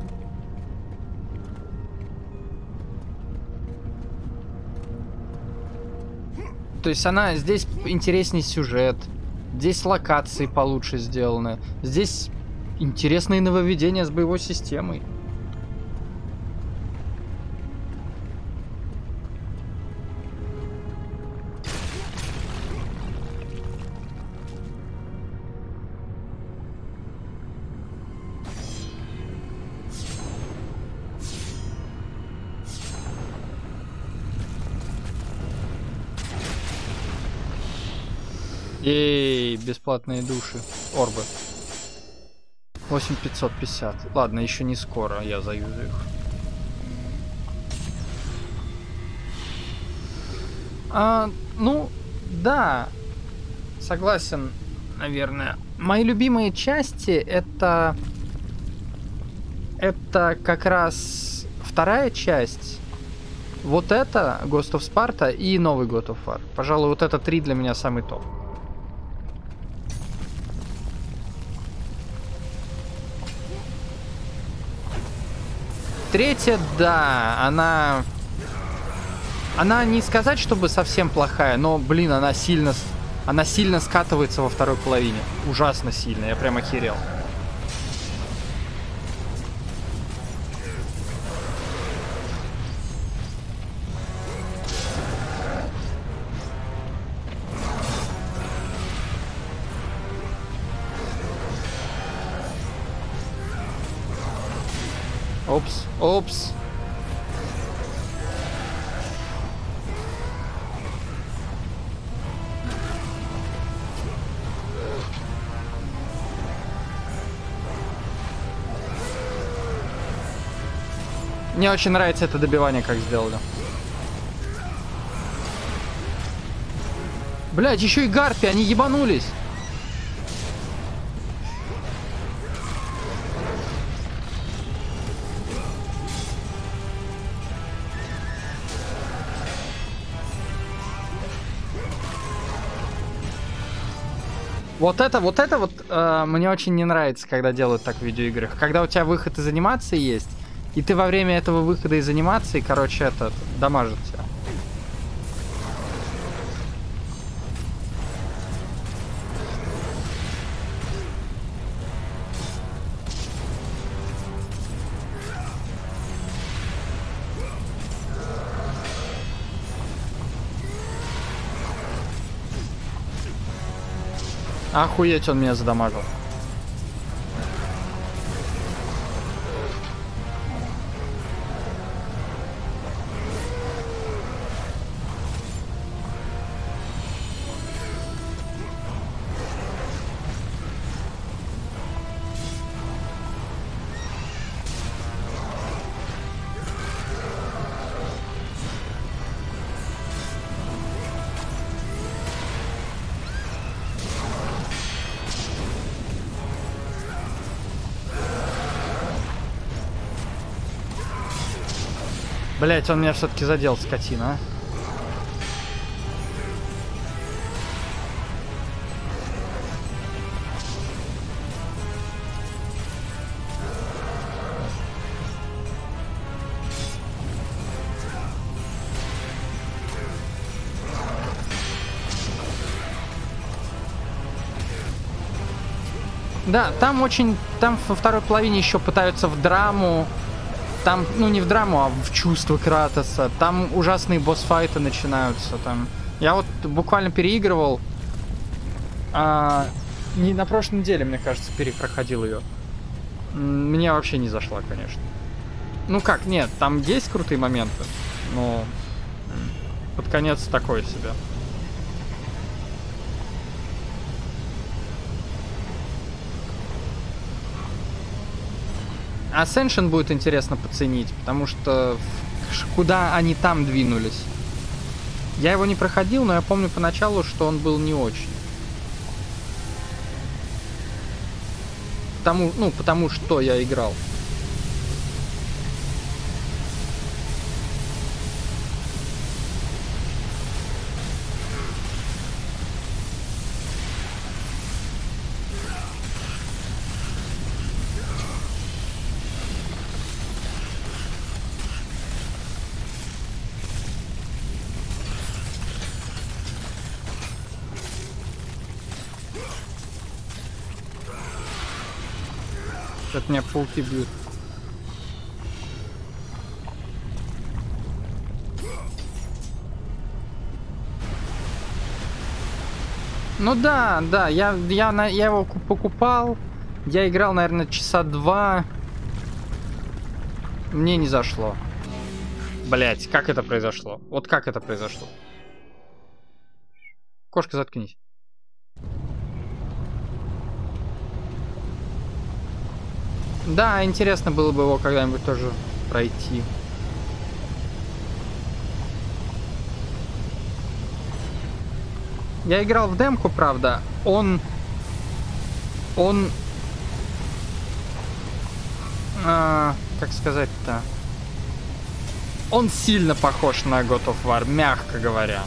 То есть она здесь интереснее сюжет, здесь локации получше сделаны, здесь интересные нововведения с боевой системой. Ей, бесплатные души. Орбы. восемь тысяч пятьсот пятьдесят. Ладно, еще не скоро я заюзаю их. А, ну, да. Согласен, наверное. Мои любимые части это... Это как раз вторая часть. Вот это Ghost of Sparta и новый God of War. Пожалуй, вот это три для меня самый топ. Третья, да, она... Она не сказать, чтобы совсем плохая, но, блин, она сильно... Она сильно скатывается во второй половине. Ужасно сильно, я прям охерел. Опс, опс. Мне очень нравится это добивание, как сделали. Блядь, еще и гарпи, они ебанулись. Вот это, вот это вот э, мне очень не нравится, когда делают так в видеоиграх. Когда у тебя выход из анимации есть, и ты во время этого выхода из анимации, короче, это, дамажит тебя. Охуеть, он меня задамажил. Блять, он меня все-таки задел, скотина. Да, там очень... Там во второй половине еще пытаются в драму. Там, ну не в драму, а в чувство Кратоса. Там ужасные босс-файты начинаются. Там. Я вот буквально переигрывал. А, не на прошлой неделе, мне кажется, перепроходил ее. Мне вообще не зашла, конечно. Ну как, нет, там есть крутые моменты. Но под конец такое себе. Ascension будет интересно поценить, потому что куда они там двинулись. Я его не проходил, но я помню поначалу, что он был не очень. Потому, ну, потому что я играл. От меня пауки бьют. Ну да, да, я, я, на, я его покупал. Я играл, наверное, часа два. Мне не зашло. Блять, как это произошло? Вот как это произошло? Кошка, заткнись. Да, интересно было бы его когда-нибудь тоже пройти. Я играл в демку, правда. Он... Он... А, как сказать-то? Он сильно похож на God of War, мягко говоря.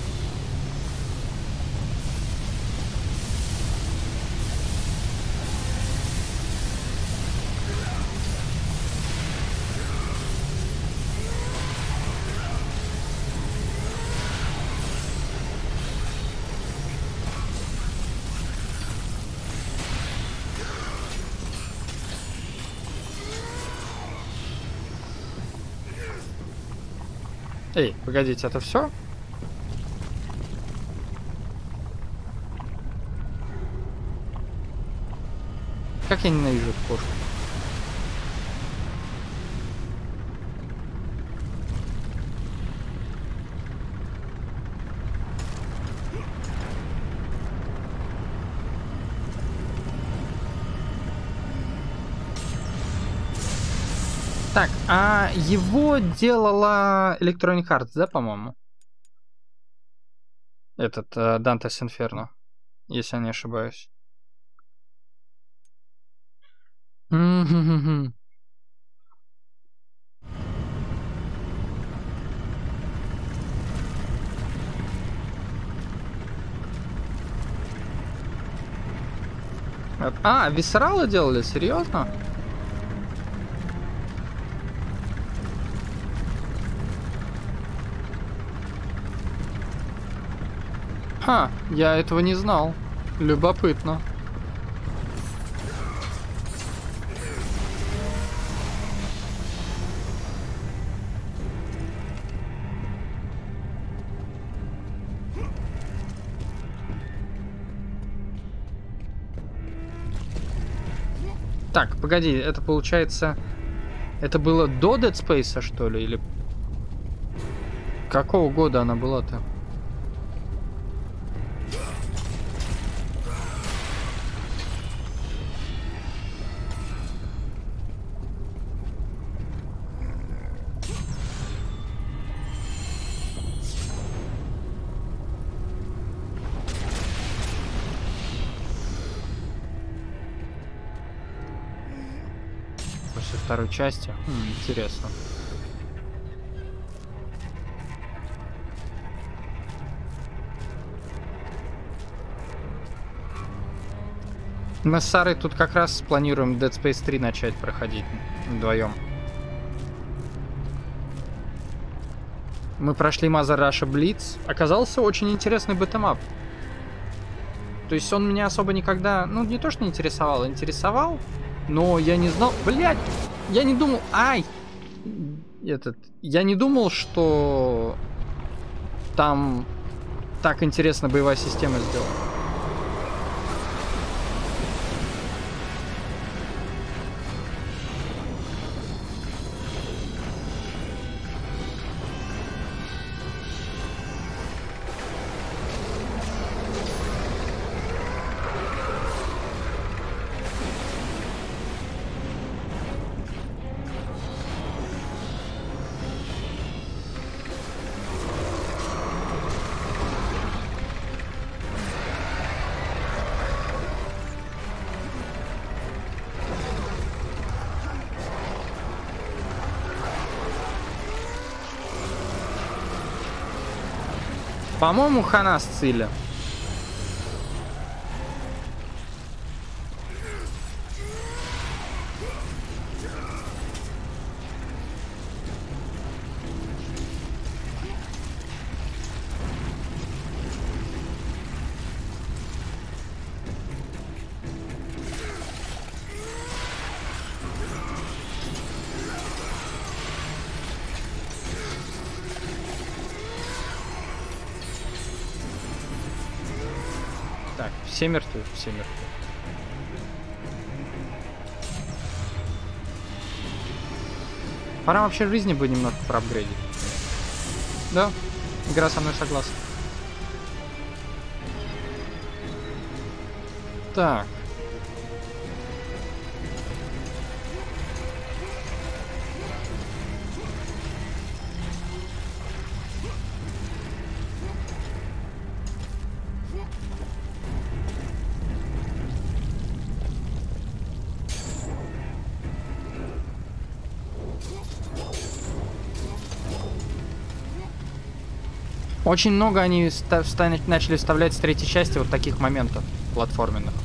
Эй, погодите, это все? Как я ненавижу эту кошку. Так, а его делала Electronic Arts, да, по-моему? Этот uh, Dante's Inferno, если я не ошибаюсь. Mm-hmm. А, Visceral делали? Серьезно? Ха, я этого не знал. Любопытно. Так, погоди, это получается... Это было до Dead Space, что ли? Или... Какого года она была-то? Второй части. Хм, интересно. Мы с Сарой тут как раз планируем Dead Space три начать проходить вдвоем. Мы прошли Mother Russia Blitz. Оказался очень интересный битэмап. То есть он меня особо никогда... Ну, не то, что не интересовал, интересовал. Но я не знал... Блядь! Я не думал... Ай! Этот... Я не думал, что... Там... Так интересно боевая система сделана. По-моему, хана с Циля. Так, все мертвы, все мертвы. Пора вообще жизни бы немного проапгрейдить. Да, игра со мной согласна. Так. Очень много они начали вставлять с третьей части вот таких моментов платформенных.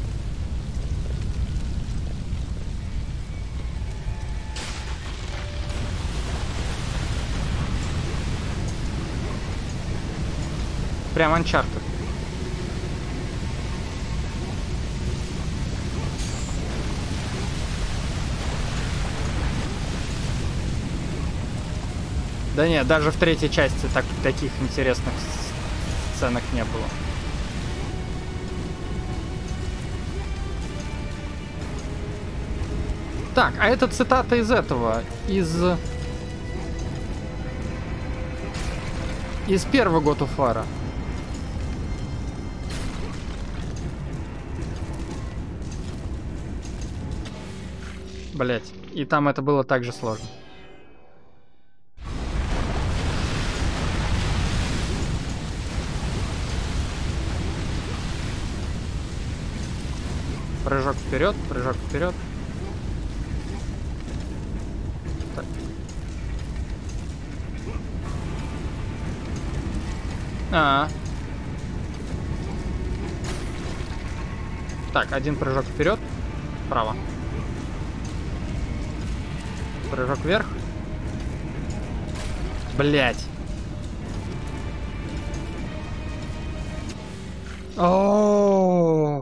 Прям Uncharted. Да нет, даже в третьей части так, таких интересных сценок не было. Так, а это цитата из этого, из... Из первого God of War. Блять, и там это было так же сложно. Прыжок вперед, прыжок вперед. Так. А, -а, а. Так, один прыжок вперед, вправо. Прыжок вверх. Блять. О.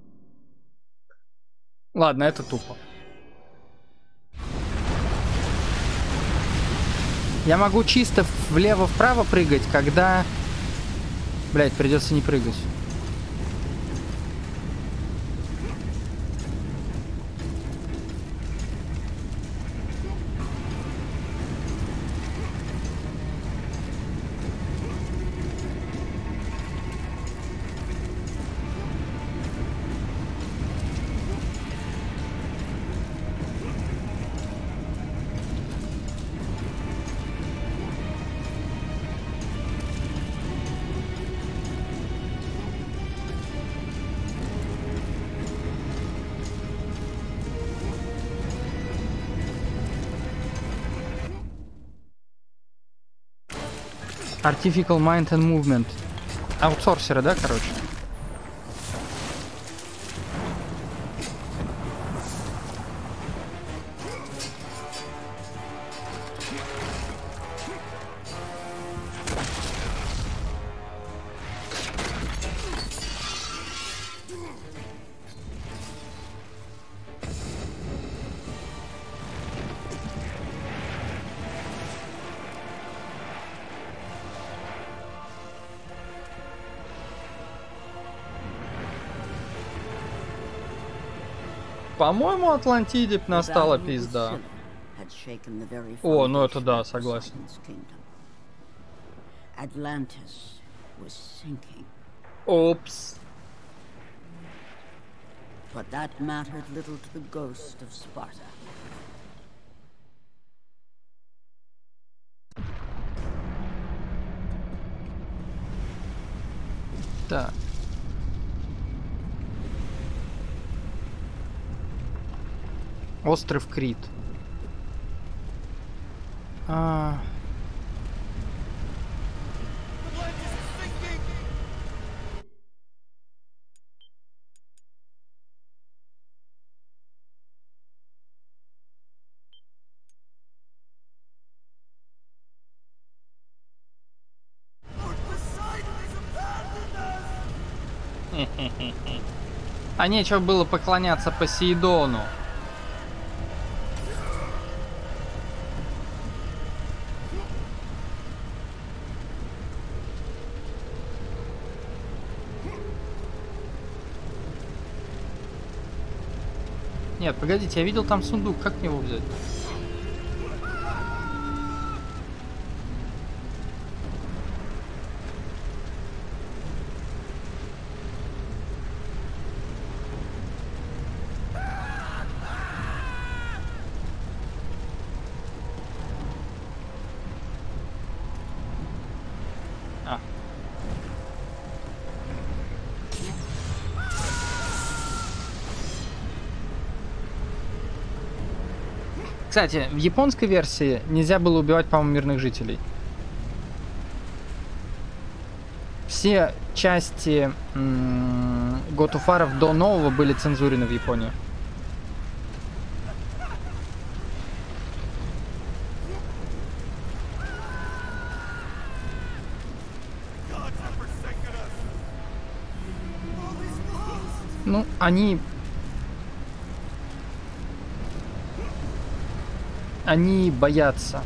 Ладно, это тупо. Я могу чисто влево-вправо прыгать, когда... Блять, придется не прыгать. Artificial Mind and Movement. Аутсорсеры, да, короче? По-моему, Атлантиде б настала пизда. О, ну это да, согласен. Опс. But that mattered little to the ghost of Sparta. Так. Остров Крит. А... А нечего было поклоняться Посейдону. Нет, погодите, я видел там сундук, как его взять? Кстати, в японской версии нельзя было убивать, по-моему, мирных жителей. Все части Готуфаров до нового были цензурены в Японии. Ну, они... Они боятся.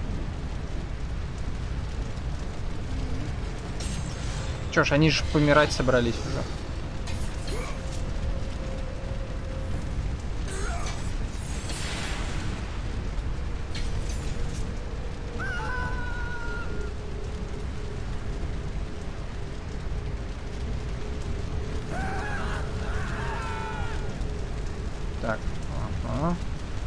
Чё ж, они же помирать собрались уже. Так, ага.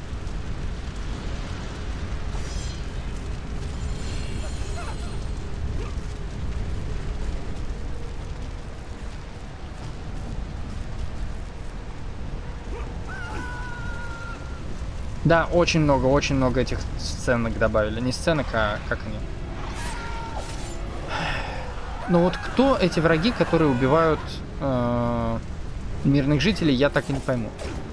Да, очень много, очень много этих сценок добавили. Не сценок, а как они. Но вот кто эти враги, которые убивают э, мирных жителей, я так и не пойму.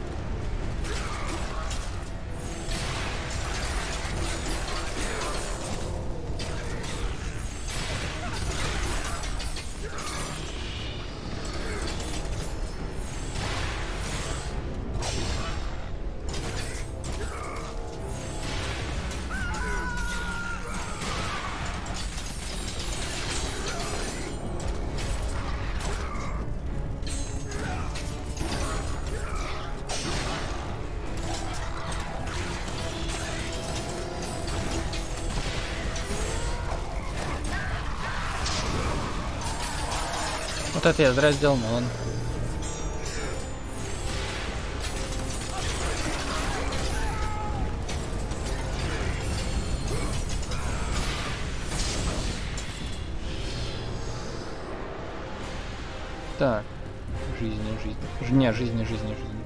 Вот это я зря сделал, но ладно. Так. Жизни, жизни. Не, жизни, жизни, жизни.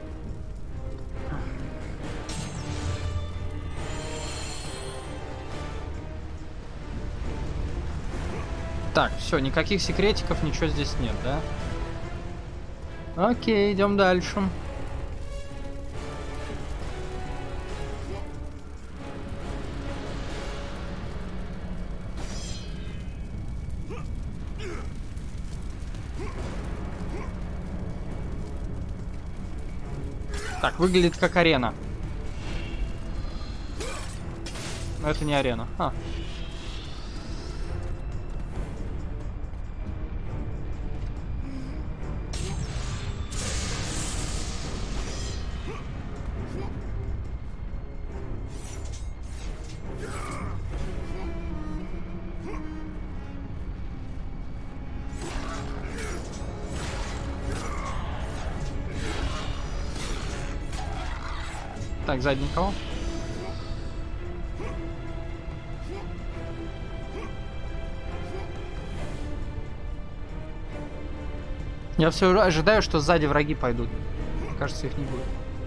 Так, все, никаких секретиков, ничего здесь нет, да? Окей, идем дальше. Так, выглядит как арена. Но это не арена. А. Так, сзади никого. Я все ожидаю, что сзади враги пойдут. Кажется, их не будет.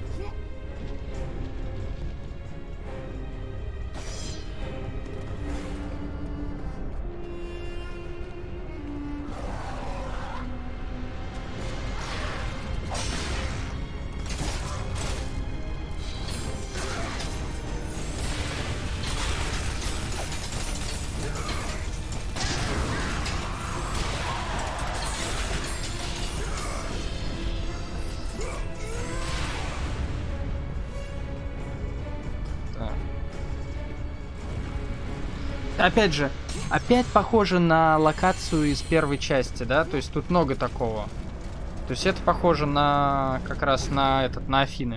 Опять же, опять похоже на локацию из первой части, да? То есть тут много такого. То есть это похоже на как раз на этот, на Афины.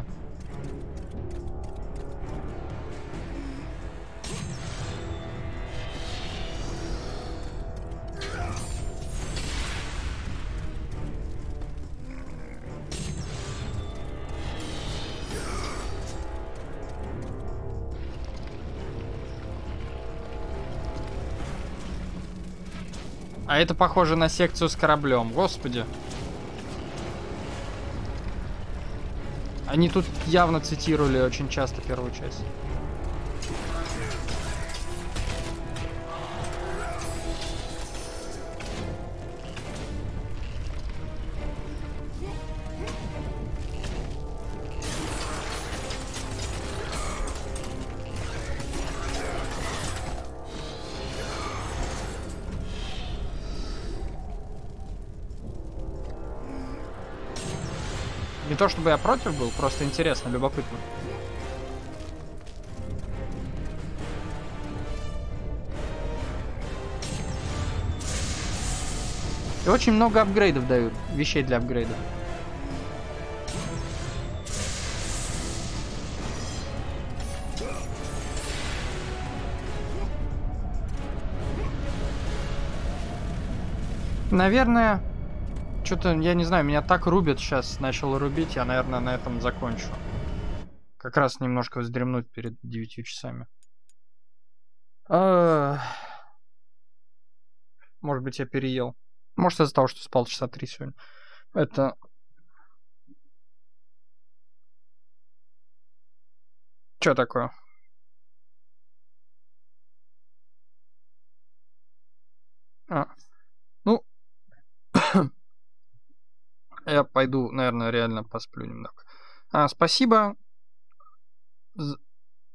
А это похоже на секцию с кораблем. Господи. Они тут явно цитировали очень часто первую часть. Не то чтобы я против был, просто интересно, любопытно. И очень много апгрейдов дают, вещей для апгрейда. Наверное... Что-то, я не знаю, меня так рубит сейчас, начал рубить, я, наверное, на этом закончу. Как раз немножко вздремнуть перед девятью часами. А... Может быть, я переел. Может, из-за того, что спал часа три сегодня. Это... Что такое? А. Ну... Я пойду, наверное, реально посплю немного. А, спасибо. З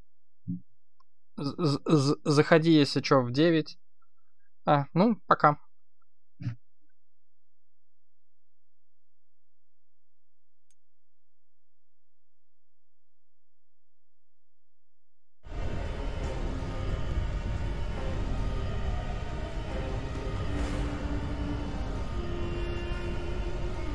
-з -з Заходи, если что, в девять. А, ну, пока.